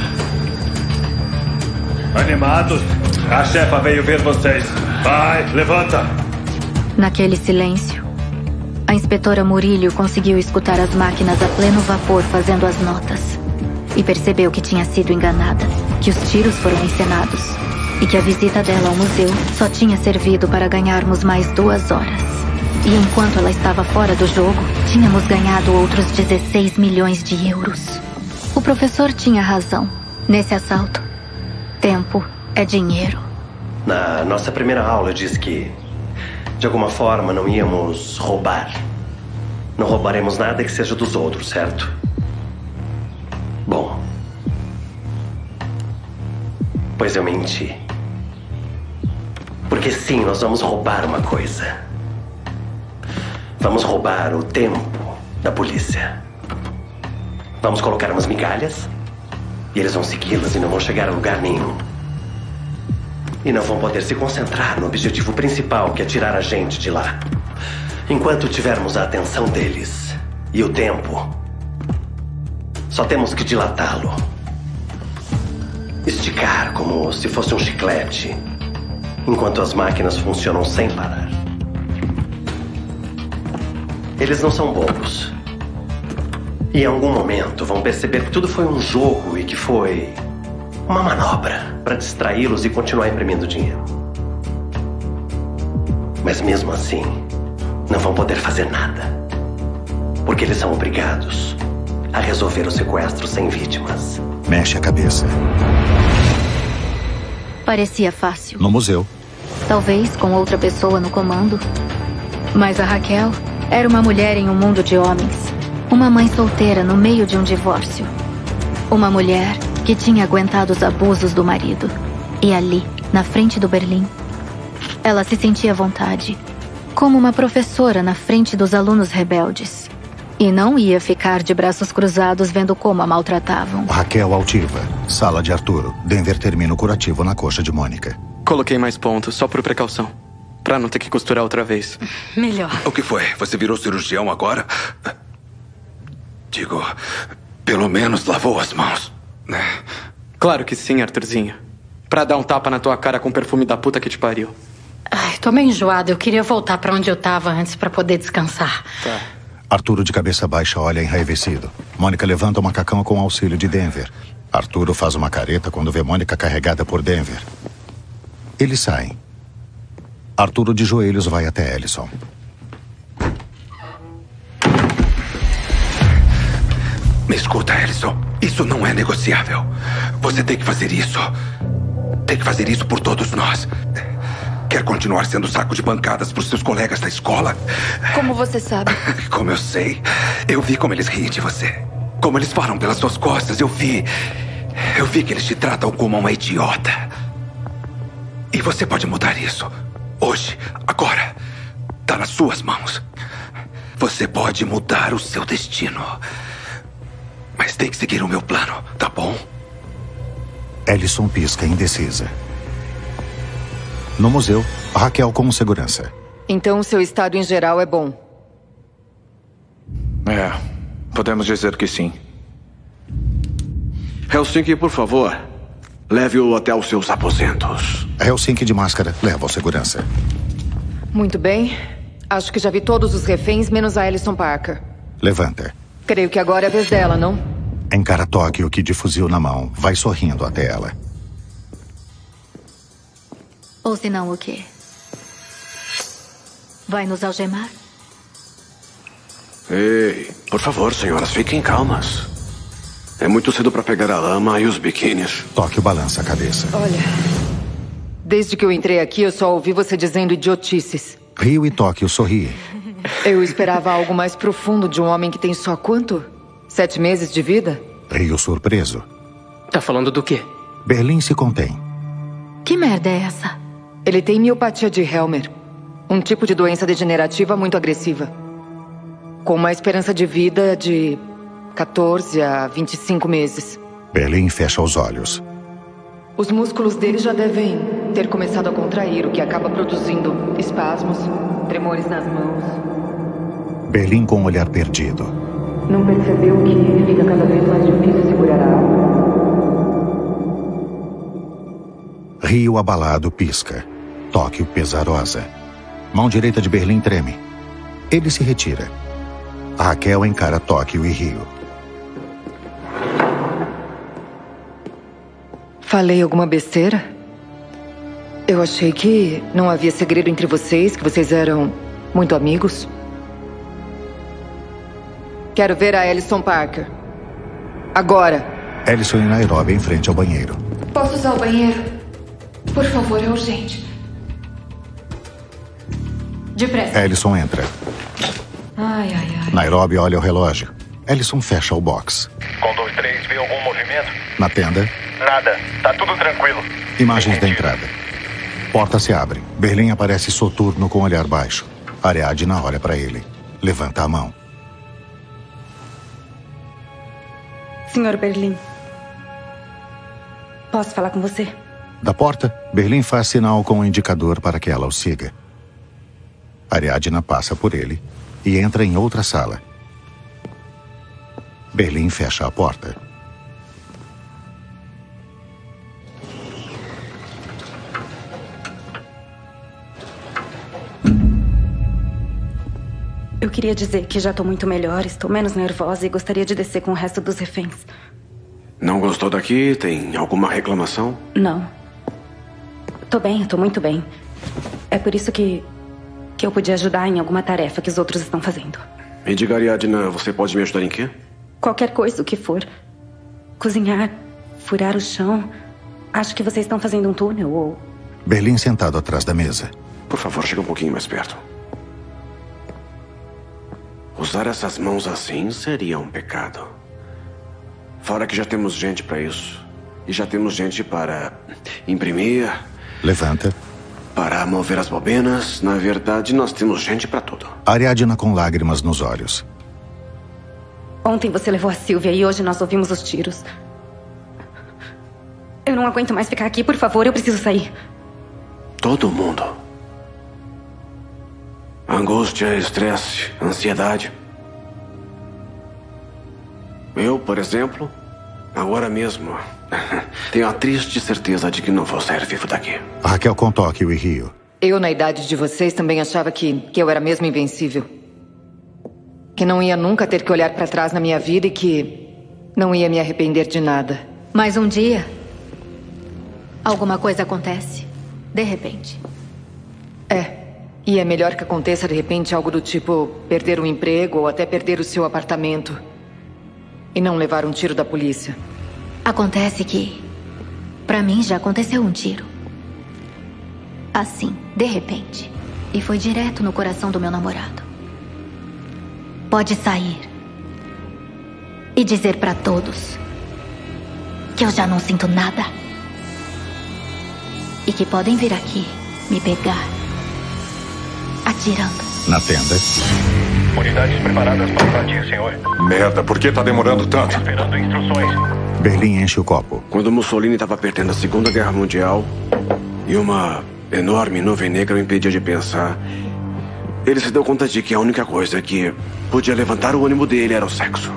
S18: Animados? A chefa veio ver vocês. Vai, levanta!
S5: Naquele silêncio, a inspetora Murillo conseguiu escutar as máquinas a pleno vapor fazendo as notas. E percebeu que tinha sido enganada, que os tiros foram encenados. E que a visita dela ao museu só tinha servido para ganharmos mais 2 horas. E enquanto ela estava fora do jogo, tínhamos ganhado outros 16 milhões de euros. O professor tinha razão. Nesse assalto, tempo é dinheiro.
S11: Na nossa primeira aula eu disse que, de alguma forma, não íamos roubar. Não roubaremos nada que seja dos outros, certo? Bom. Pois eu menti. Porque sim, nós vamos roubar uma coisa. Vamos roubar o tempo da polícia. Vamos colocar umas migalhas e eles vão segui-las e não vão chegar a lugar nenhum. E não vão poder se concentrar no objetivo principal, que é tirar a gente de lá. Enquanto tivermos a atenção deles e o tempo, só temos que dilatá-lo. Esticar como se fosse um chiclete, enquanto as máquinas funcionam sem parar. Eles não são bobos. E em algum momento vão perceber que tudo foi um jogo e que foi uma manobra para distraí-los e continuar imprimindo dinheiro. Mas mesmo assim, não vão poder fazer nada. Porque eles são obrigados a resolver o sequestro sem vítimas.
S1: Mexe a cabeça.
S5: Parecia fácil.
S1: No museu.
S5: Talvez com outra pessoa no comando. Mas a Raquel era uma mulher em um mundo de homens. Uma mãe solteira no meio de um divórcio. Uma mulher que tinha aguentado os abusos do marido. E ali, na frente do Berlim, ela se sentia à vontade. Como uma professora na frente dos alunos rebeldes. E não ia ficar de braços cruzados vendo como a maltratavam.
S1: Raquel altiva. Sala de Arturo. Denver termina o curativo na coxa de Mônica.
S7: Coloquei mais pontos, só por precaução. Pra não ter que costurar outra vez.
S8: Melhor.
S12: O que foi? Você virou cirurgião agora? Digo, pelo menos lavou as mãos, né?
S7: Claro que sim, Arthurzinho. Pra dar um tapa na tua cara com o perfume da puta que te pariu.
S8: Ai, tô meio enjoada. Eu queria voltar pra onde eu tava antes pra poder descansar.
S7: Tá.
S1: Arturo de cabeça baixa olha enraivecido. Mônica levanta o macacão com auxílio de Denver. Arturo faz uma careta quando vê Mônica carregada por Denver. Eles saem. Arturo de joelhos vai até Ellison.
S12: Me escuta, Ellison. Isso não é negociável. Você tem que fazer isso. Tem que fazer isso por todos nós. Quer continuar sendo saco de pancadas pros seus colegas da escola?
S10: Como você sabe?
S12: Como eu sei. Eu vi como eles riem de você. Como eles falam pelas suas costas. Eu vi que eles te tratam como uma idiota. E você pode mudar isso. Hoje, agora. Tá nas suas mãos. Você pode mudar o seu destino. Mas tem que seguir o meu plano, tá bom?
S1: Ellison pisca indecisa. No museu, Raquel como segurança.
S10: Então o seu estado em geral é bom.
S4: É, podemos dizer que sim. Helsinki, por favor, leve-o até os seus aposentos.
S1: Helsinki de máscara leva ao segurança.
S10: Muito bem. Acho que já vi todos os reféns, menos a Ellison Parker.
S1: Levanta.
S10: Creio que agora é a vez dela, não?
S1: Encara Tóquio, que de fuzil na mão, vai sorrindo até ela.
S5: Ou se não, o quê? Vai nos algemar?
S4: Ei, por favor, senhoras, fiquem calmas. É muito cedo para pegar a lama e os biquínis.
S1: Tóquio balança a cabeça.
S10: Olha, desde que eu entrei aqui, eu só ouvi você dizendo idiotices.
S1: Rio e Tóquio sorriem.
S10: Eu esperava algo mais profundo de um homem que tem só quanto? 7 meses de vida?
S1: Rio surpreso.
S21: Tá falando do quê?
S1: Berlim se contém.
S5: Que merda é essa?
S10: Ele tem miopatia de Helmer. Um tipo de doença degenerativa muito agressiva. Com uma esperança de vida de 14 a 25 meses.
S1: Berlim fecha os olhos.
S10: Os músculos dele já devem ter começado a contrair, o que acaba produzindo espasmos, tremores nas mãos.
S1: Berlim com o olhar perdido.
S10: Não percebeu que fica cada vez mais difícil segurar a água?
S1: Rio abalado pisca. Tóquio pesarosa. Mão direita de Berlim treme. Ele se retira. Raquel encara Tóquio e Rio.
S10: Falei alguma besteira? Eu achei que não havia segredo entre vocês, que vocês eram muito amigos. Quero ver a Ellison Parker. Agora.
S1: Ellison e Nairobi em frente ao banheiro.
S10: Posso usar o banheiro? Por favor, é urgente.
S8: Depressa.
S1: Ellison entra.
S10: Ai.
S1: Nairobi olha o relógio. Ellison fecha o box.
S18: Com 23, vê algum movimento?
S1: Na tenda.
S18: Nada. Tá tudo tranquilo.
S1: Imagens da entrada. Porta se abre. Berlim aparece soturno com olhar baixo. Ariadna olha para ele. Levanta a mão.
S3: Senhor Berlim. Posso falar com você?
S1: Da porta, Berlim faz sinal com o indicador para que ela o siga. Ariadna passa por ele e entra em outra sala. Berlim fecha a porta.
S3: Eu queria dizer que já tô muito melhor, estou menos nervosa e gostaria de descer com o resto dos reféns.
S4: Não gostou daqui? Tem alguma reclamação?
S3: Não. Tô bem, eu tô muito bem. É por isso que
S19: que eu podia ajudar em alguma tarefa que os outros estão fazendo.
S4: Me diga, Ariadna, você pode me ajudar em quê?
S19: Qualquer coisa, o que for. Cozinhar, furar o chão. Acho que vocês estão fazendo um túnel ou...
S1: Berlim sentado atrás da mesa.
S4: Por favor, chega um pouquinho mais perto. Usar essas mãos assim seria um pecado. Fora que já temos gente para isso. E já temos gente para imprimir.
S1: Levanta.
S4: Para mover as bobinas. Na verdade, nós temos gente para tudo.
S1: Ariadna com lágrimas nos olhos.
S19: Ontem você levou a Sylvia e hoje nós ouvimos os tiros. Eu não aguento mais ficar aqui, por favor, eu preciso sair.
S4: Todo mundo. Angústia, estresse, ansiedade. Eu, por exemplo, agora mesmo, tenho a triste certeza de que não vou sair vivo daqui.
S1: Raquel com Tóquio e Rio.
S10: Eu, na idade de vocês, também achava que eu era mesmo invencível. Que não ia nunca ter que olhar pra trás na minha vida e que não ia me arrepender de nada.
S5: Mas um dia, alguma coisa acontece. De repente.
S10: E é melhor que aconteça de repente algo do tipo perder o emprego ou até perder o seu apartamento. E não levar um tiro da polícia.
S5: Acontece que, pra mim, já aconteceu um tiro. Assim, de repente. E foi direto no coração do meu namorado. Pode sair e dizer pra todos que eu já não sinto nada. E que podem vir aqui me pegar atirando.
S1: Na tenda.
S18: Unidades preparadas para invadir, senhor.
S14: Merda, por que tá demorando tanto?
S18: Esperando instruções.
S1: Berlim enche o copo.
S4: Quando Mussolini estava perdendo a Segunda Guerra Mundial e uma enorme nuvem negra o impedia de pensar, ele se deu conta de que a única coisa que podia levantar o ânimo dele era o sexo.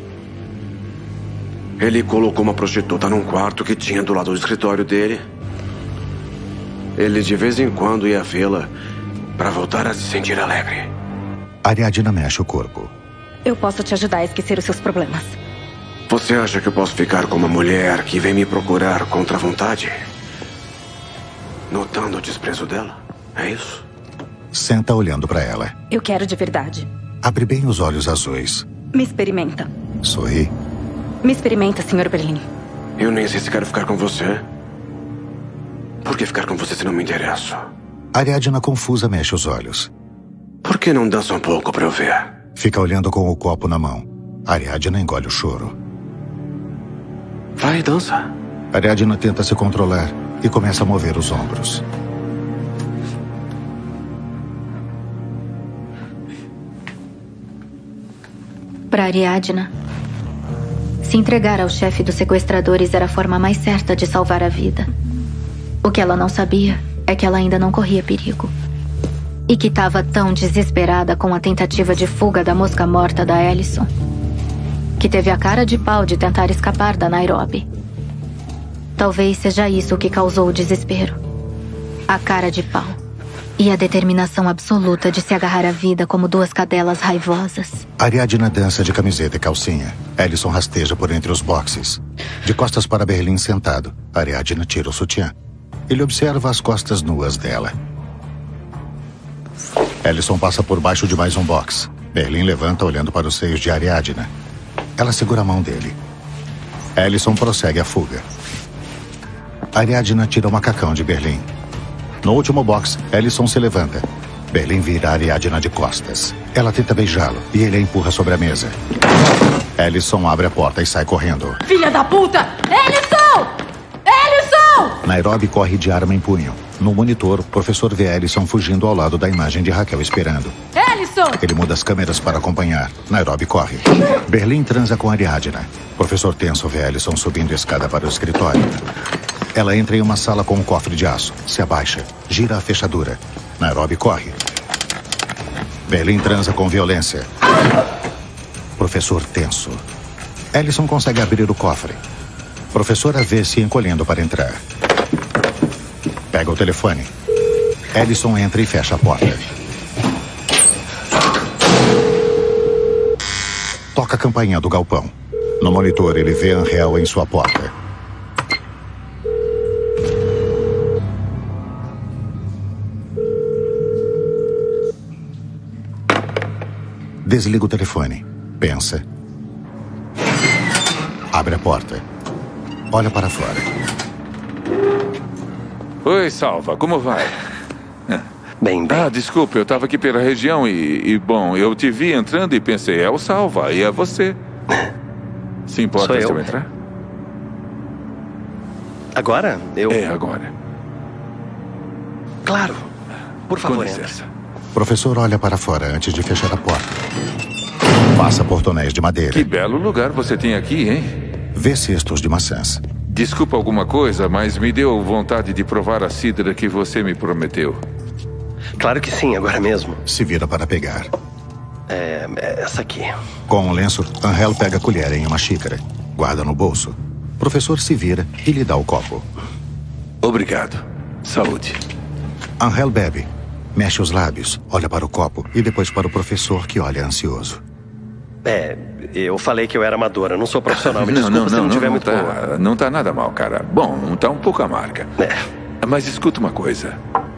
S4: Ele colocou uma prostituta num quarto que tinha do lado do escritório dele. Ele de vez em quando ia vê-la para voltar a se sentir alegre.
S1: Ariadna mexe o corpo.
S19: Eu posso te ajudar a esquecer os seus problemas.
S4: Você acha que eu posso ficar com uma mulher que vem me procurar contra a vontade? Notando o desprezo dela? É isso?
S1: Senta olhando pra ela.
S19: Eu quero de verdade.
S1: Abre bem os olhos azuis.
S19: Me experimenta.
S1: Sorri.
S19: Me experimenta, Sr. Berlim.
S4: Eu nem sei se quero ficar com você. Por que ficar com você se não me interesso?
S1: Ariadna confusa mexe os olhos.
S4: Por que não dança um pouco pra eu ver?
S1: Fica olhando com o copo na mão. Ariadna engole o choro.
S4: Vai, dança.
S1: Ariadna tenta se controlar e começa a mover os ombros.
S5: Para Ariadna, se entregar ao chefe dos sequestradores era a forma mais certa de salvar a vida. O que ela não sabia é que ela ainda não corria perigo. E que estava tão desesperada com a tentativa de fuga da mosca morta da Ellison, que teve a cara de pau de tentar escapar da Nairobi. Talvez seja isso o que causou o desespero. A cara de pau. E a determinação absoluta de se agarrar à vida como duas cadelas raivosas.
S1: Ariadna dança de camiseta e calcinha. Ellison rasteja por entre os boxes. De costas para Berlim sentado, Ariadna tira o sutiã. Ele observa as costas nuas dela. Ellison passa por baixo de mais um box. Berlim levanta olhando para os seios de Ariadna. Ela segura a mão dele. Ellison prossegue a fuga. Ariadna tira o macacão de Berlim. No último box, Ellison se levanta. Berlim vira Ariadna de costas. Ela tenta beijá-lo e ele a empurra sobre a mesa. Ellison abre a porta e sai correndo.
S8: Filha da puta! Ellison! Ellison!
S1: Nairobi corre de arma em punho. No monitor, o professor vê Ellison fugindo ao lado da imagem de Raquel esperando.
S8: Ellison!
S1: Ele muda as câmeras para acompanhar. Nairobi corre. Berlim transa com Ariadna. O professor tenso vê Ellison subindo a escada para o escritório. Ela entra em uma sala com um cofre de aço. Se abaixa. Gira a fechadura. Nairobi corre. Berlim transa com violência. Professor tenso. Ellison consegue abrir o cofre. Professora vê se encolhendo para entrar. Pega o telefone. Ellison entra e fecha a porta. Toca a campainha do galpão. No monitor, ele vê Angel em sua porta. Desliga o telefone. Pensa. Abre a porta. Olha para fora.
S14: Oi, Salva. Como vai?
S11: Bem.
S14: Ah, desculpa. Eu estava aqui pela região bom, eu te vi entrando e pensei, é o Salva. E é você. Se importa se eu entrar?
S11: Agora?
S14: É, agora.
S11: Claro. Por favor,
S14: com licença.
S1: O professor olha para fora antes de fechar a porta. Passa por tonéis de madeira.
S14: Que belo lugar você tem aqui, hein?
S1: Vê cestos de maçãs.
S14: Desculpa alguma coisa, mas me deu vontade de provar a cidra que você me prometeu.
S11: Claro que sim, agora mesmo.
S1: Se vira para pegar.
S11: É essa aqui.
S1: Com um lenço, Angel pega a colher em uma xícara. Guarda no bolso. O professor se vira e lhe dá o copo.
S14: Obrigado. Saúde.
S1: Angel bebe. Mexe os lábios, olha para o copo e depois para o professor, que olha ansioso.
S11: Eu falei que eu era amadora, não sou profissional. Me desculpa se não tiver muito boa.
S14: Não tá nada mal, cara. Bom, tá um pouco amarga. Mas escuta uma coisa.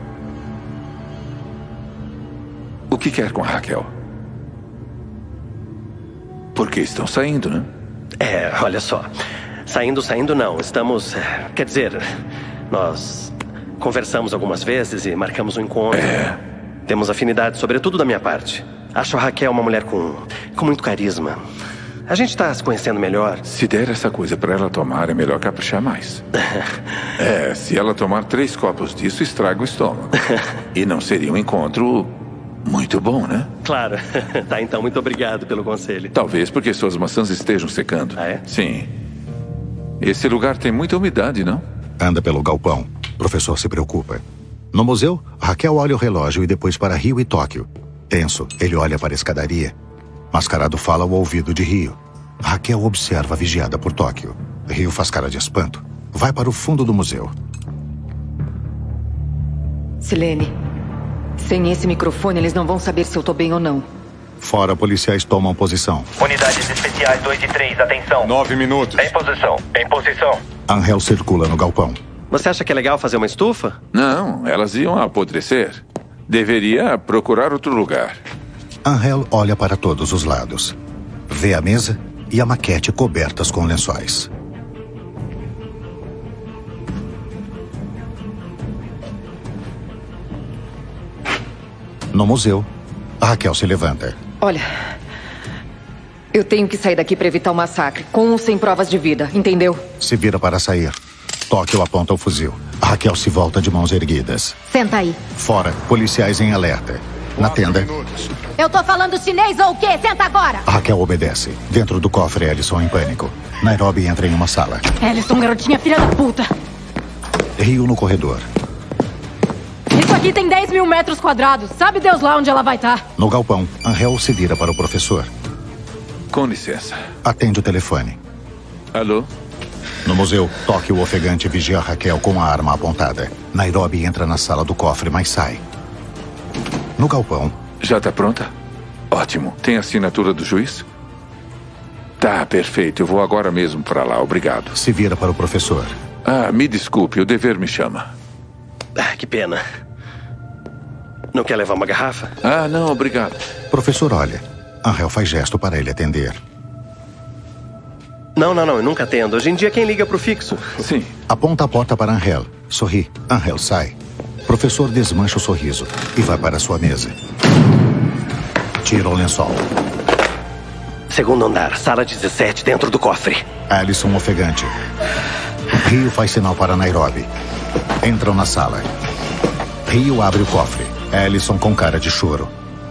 S14: O que quer com a Raquel? Porque estão saindo, né?
S11: Olha só. Saindo não. Estamos... Quer dizer, nós conversamos algumas vezes e marcamos um encontro. Temos afinidade, sobretudo da minha parte. Acho a Raquel uma mulher com muito carisma. A gente tá se conhecendo melhor.
S14: Se der essa coisa pra ela tomar, é melhor caprichar mais. Se ela tomar 3 copos disso, estraga o estômago. E não seria um encontro muito bom, né?
S11: Claro. Tá, então, muito obrigado pelo conselho.
S14: Talvez porque suas maçãs estejam secando.
S11: Ah, é?
S14: Sim. Esse lugar tem muita umidade, não?
S1: Anda pelo galpão. O professor se preocupa. No museu, Raquel olha o relógio e depois para Rio e Tóquio. Tenso, ele olha para a escadaria. Mascarado fala ao ouvido de Rio. Raquel observa vigiada por Tóquio. Rio faz cara de espanto. Vai para o fundo do museu.
S10: Silene, sem esse microfone eles não vão saber se eu tô bem ou não.
S1: Fora, policiais tomam posição.
S13: Unidades especiais 2 e 3, atenção.
S18: 9 minutos.
S13: Em posição, em posição.
S1: Angel circula no galpão.
S11: Você acha que é legal fazer uma estufa?
S14: Não, elas iam apodrecer. Deveria procurar outro lugar.
S1: Angel olha para todos os lados. Vê a mesa e a maquete cobertas com lençóis. No museu, Raquel se levanta.
S10: Olha, eu tenho que sair daqui para evitar o massacre, com ou sem provas de vida, entendeu?
S1: Se vira para sair. Tóquio aponta o fuzil. Raquel se volta de mãos erguidas.
S5: Senta aí.
S1: Fora, policiais em alerta. Na tenda,
S5: Eu tô falando chinês ou o quê? Senta agora!
S1: Raquel obedece. Dentro do cofre, Ellison em pânico. Nairobi entra em uma sala.
S3: Ellison, garotinha filha da puta.
S1: Rio no corredor.
S3: Isso aqui tem 10 mil metros quadrados. Sabe Deus lá onde ela vai estar.
S1: No galpão, Angel se vira para o professor.
S14: Com licença.
S1: Atende o telefone.
S14: Alô?
S1: No museu, Tóquio, o ofegante, vigia Raquel com a arma apontada. Nairobi entra na sala do cofre, mas sai. No galpão...
S14: Já tá pronta? Ótimo. Tem a assinatura do juiz? Tá, perfeito. Eu vou agora mesmo para lá. Obrigado.
S1: Se vira para o professor.
S14: Me desculpe. O dever me chama.
S11: Que pena. Não quer levar uma garrafa?
S14: Não, obrigado.
S1: Professor olha. Angel faz gesto para ele atender.
S11: Não, eu nunca atendo. Hoje em dia quem liga pro fixo?
S14: Sim.
S1: Aponta a porta para Angel. Sorri. Angel sai. Professor desmancha o sorriso e vai para sua mesa. Tira o lençol.
S11: Segundo andar, sala 17, dentro do cofre.
S1: Ellison ofegante. Rio faz sinal para Nairobi. Entram na sala. Rio abre o cofre. Ellison com cara de choro.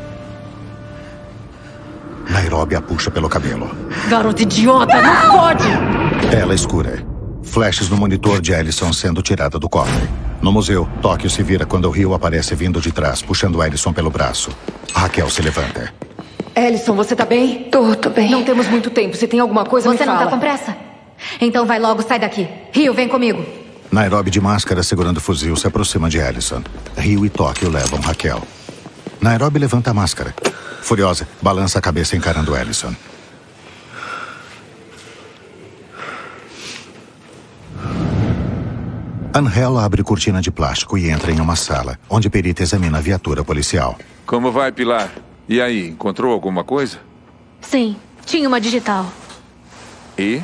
S1: Nairobi a puxa pelo cabelo.
S3: Garoto idiota, não pode!
S1: Tela escura. Flashes no monitor de Ellison sendo tirada do cofre. No museu, Tóquio se vira quando o Rio aparece vindo de trás, puxando Ellison pelo braço. Raquel se levanta.
S10: Ellison, você tá bem?
S5: Tô bem.
S10: Não temos muito tempo. Se tem alguma coisa, me
S5: Você
S10: fala.
S5: não tá com pressa? Então vai logo, sai daqui. Rio, vem comigo.
S1: Nairobi de máscara segurando o fuzil se aproxima de Ellison. Rio e Tóquio levam Raquel. Nairobi levanta a máscara. Furiosa, balança a cabeça encarando Ellison. Angel abre cortina de plástico e entra em uma sala, onde perita examina a viatura policial.
S14: Como vai, Pilar? E aí, encontrou alguma coisa?
S5: Sim, tinha uma digital.
S14: E?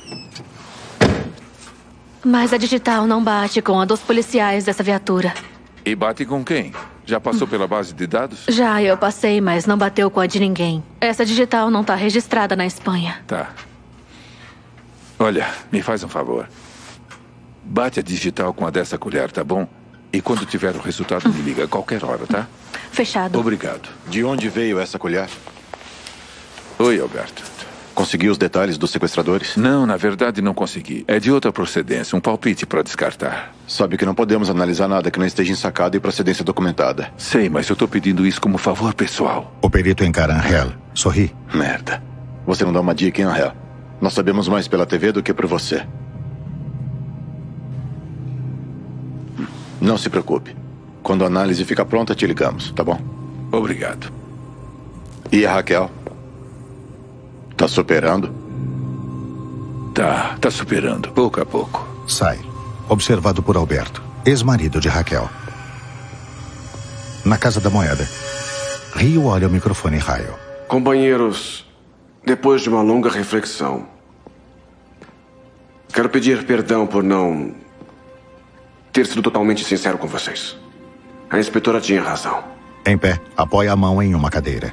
S5: Mas a digital não bate com a dos policiais dessa viatura.
S14: E bate com quem? Já passou pela base de dados?
S5: Já, eu passei, mas não bateu com a de ninguém. Essa digital não tá registrada na Espanha.
S14: Tá. Olha, me faz um favor. Bate a digital com a dessa colher, tá bom? E quando tiver o resultado, me liga a qualquer hora, tá?
S5: Fechado.
S14: Obrigado.
S2: De onde veio essa colher?
S14: Oi, Alberto.
S2: Conseguiu os detalhes dos sequestradores?
S14: Não, na verdade não consegui. É de outra procedência, um palpite para descartar.
S2: Sabe que não podemos analisar nada que não esteja ensacado e procedência documentada.
S14: Sei, mas eu tô pedindo isso como favor pessoal.
S1: O perito encara Angel. Sorri.
S2: Merda. Você não dá uma dica, hein, Angel? Nós sabemos mais pela TV do que por você. Não se preocupe. Quando a análise ficar pronta, te ligamos, tá bom?
S14: Obrigado.
S2: E a Raquel? Tá superando?
S14: Tá superando, pouco a pouco.
S1: Sai, observado por Alberto, ex-marido de Raquel. Na Casa da Moeda, Rio olha o microfone e Raio.
S4: Companheiros, depois de uma longa reflexão, quero pedir perdão por não ter sido totalmente sincero com vocês. A inspetora tinha razão.
S1: Em pé, apoia a mão em uma cadeira.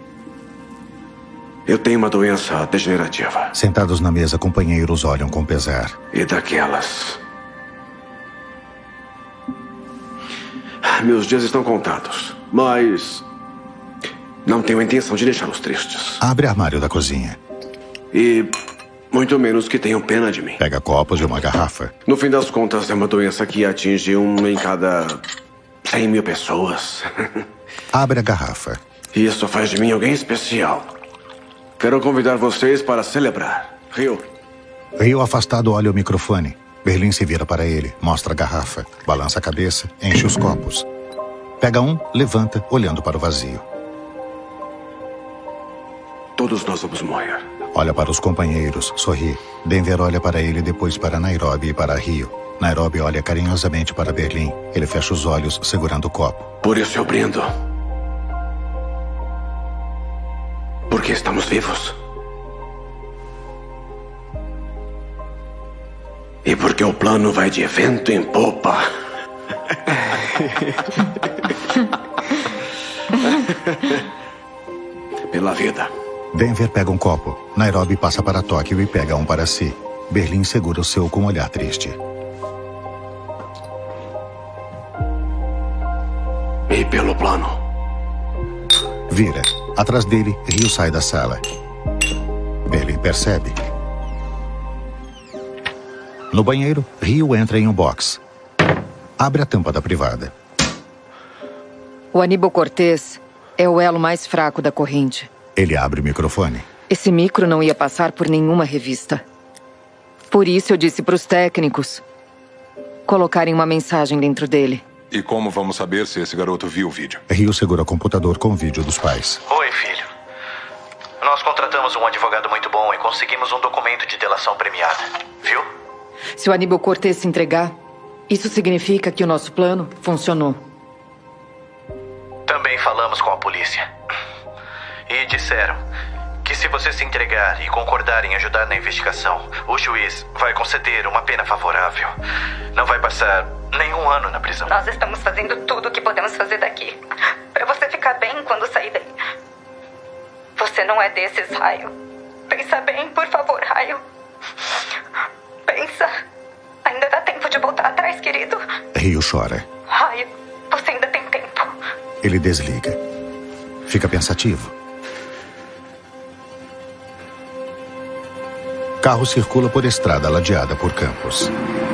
S4: Eu tenho uma doença degenerativa.
S1: Sentados na mesa, companheiros olham com pesar.
S4: E daquelas. Meus dias estão contados, mas não tenho a intenção de deixá-los tristes.
S1: Abre armário da cozinha.
S4: E muito menos que tenham pena de mim.
S1: Pega copos e uma garrafa.
S4: No fim das contas, é uma doença que atinge 1 em cada 100 mil pessoas.
S1: Abre a garrafa.
S4: E isso faz de mim alguém especial. Quero convidar vocês para celebrar. Rio.
S1: Rio afastado olha o microfone. Berlim se vira para ele, mostra a garrafa, balança a cabeça, enche os copos. Pega um, levanta, olhando para o vazio.
S4: Todos nós vamos morrer.
S1: Olha para os companheiros, sorri. Denver olha para ele, depois para Nairobi e para Rio. Nairobi olha carinhosamente para Berlim. Ele fecha os olhos, segurando o copo.
S4: Por isso eu brindo. Porque estamos vivos. E porque o plano vai de vento em popa. Pela vida.
S1: Denver pega um copo. Nairobi passa para Tóquio e pega um para si. Berlim segura o seu com um olhar triste.
S4: E pelo plano.
S1: Vira. Atrás dele, Rio sai da sala. Berlim percebe. No banheiro, Rio entra em um box. Abre a tampa da privada.
S10: O Aníbal Cortez é o elo mais fraco da corrente.
S1: Ele abre o microfone.
S10: Esse micro não ia passar por nenhuma revista. Por isso eu disse para os técnicos colocarem uma mensagem dentro dele.
S15: E como vamos saber se esse garoto viu o vídeo?
S1: Rio segura o computador com o vídeo dos pais.
S20: Oi, filho. Nós contratamos um advogado muito bom e conseguimos um documento de delação premiada. Viu?
S10: Se o Aníbal Cortez se entregar, isso significa que o nosso plano funcionou.
S20: Também falamos com a polícia. E disseram que se você se entregar e concordar em ajudar na investigação, o juiz vai conceder uma pena favorável. Não vai passar nenhum ano na prisão.
S19: Nós estamos fazendo tudo o que podemos fazer daqui. Pra você ficar bem quando sair daí. Você não é desses, Raio. Pensa bem, por favor, Raio. Pensa. Ainda dá tempo de voltar atrás, querido.
S1: Rio chora.
S19: Raio, você ainda tem tempo.
S1: Ele desliga. Fica pensativo. Carro circula por estrada ladeada por campos.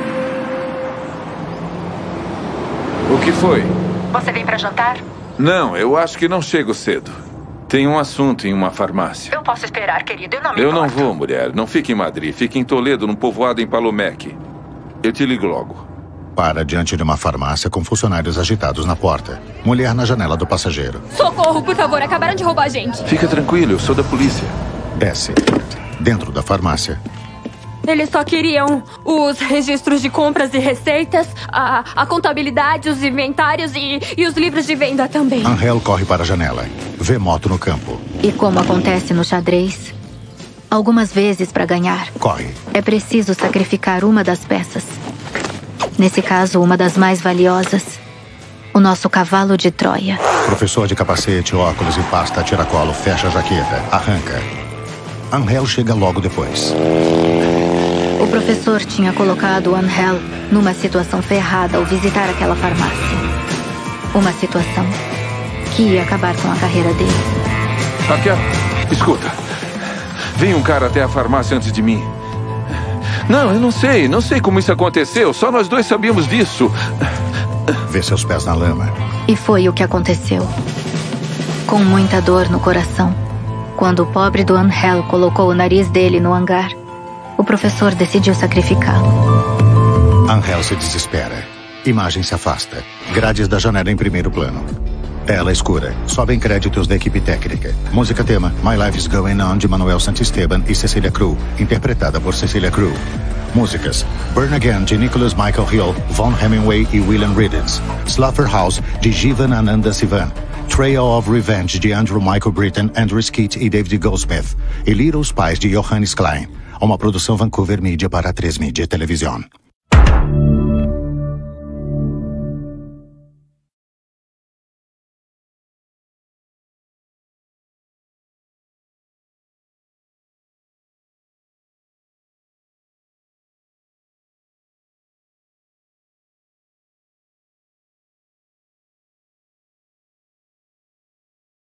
S14: O que foi?
S19: Você vem pra jantar?
S14: Não, eu acho que não chego cedo. Tem um assunto em uma farmácia.
S19: Eu posso esperar, querido. Eu não me
S14: Eu
S19: importo.
S14: não vou, mulher. Não fique em Madrid. Fique em Toledo, num povoado em Palomeque. Eu te ligo logo.
S1: Para diante de uma farmácia com funcionários agitados na porta. Mulher na janela do passageiro.
S22: Socorro, por favor. Acabaram de roubar a gente.
S14: Fica tranquilo, eu sou da polícia.
S1: Desce. Dentro da farmácia.
S22: Eles só queriam os registros de compras e receitas, a contabilidade, os inventários e os livros de venda também.
S1: Angel corre para a janela. Vê moto no campo.
S5: E como acontece no xadrez, algumas vezes para ganhar,
S1: corre.
S5: É preciso sacrificar uma das peças. Nesse caso, uma das mais valiosas. O nosso cavalo de Troia.
S1: Professor de capacete, óculos e pasta tiracolo fecha a jaqueta. Arranca. Angel chega logo depois.
S5: O professor tinha colocado Angel numa situação ferrada ao visitar aquela farmácia. Uma situação que ia acabar com a carreira dele.
S14: Raquel, escuta. Veio um cara até a farmácia antes de mim. Não, eu não sei como isso aconteceu. Só nós dois sabíamos disso.
S1: Vê seus pés na lama.
S5: E foi o que aconteceu. Com muita dor no coração, quando o pobre do Angel colocou o nariz dele no hangar, o professor decidiu sacrificá-lo.
S1: Angel se desespera. Imagem se afasta. Grades da janela em primeiro plano. Tela escura. Sobem créditos da equipe técnica. Música tema My Life is Going On, de Manuel Santisteban e Cecília Crew, interpretada por Cecília Crew. Músicas Burn Again, de Nicholas Michael Hill, Von Hemingway e William Riddens. Slaughterhouse, de Jivan Ananda Sivan. Trail of Revenge, de Andrew Michael Britton, Andrew Skeet e David Goldsmith. E Little Spies, de Johannes Klein. Uma produção Vancouver Media para 3 Media Television.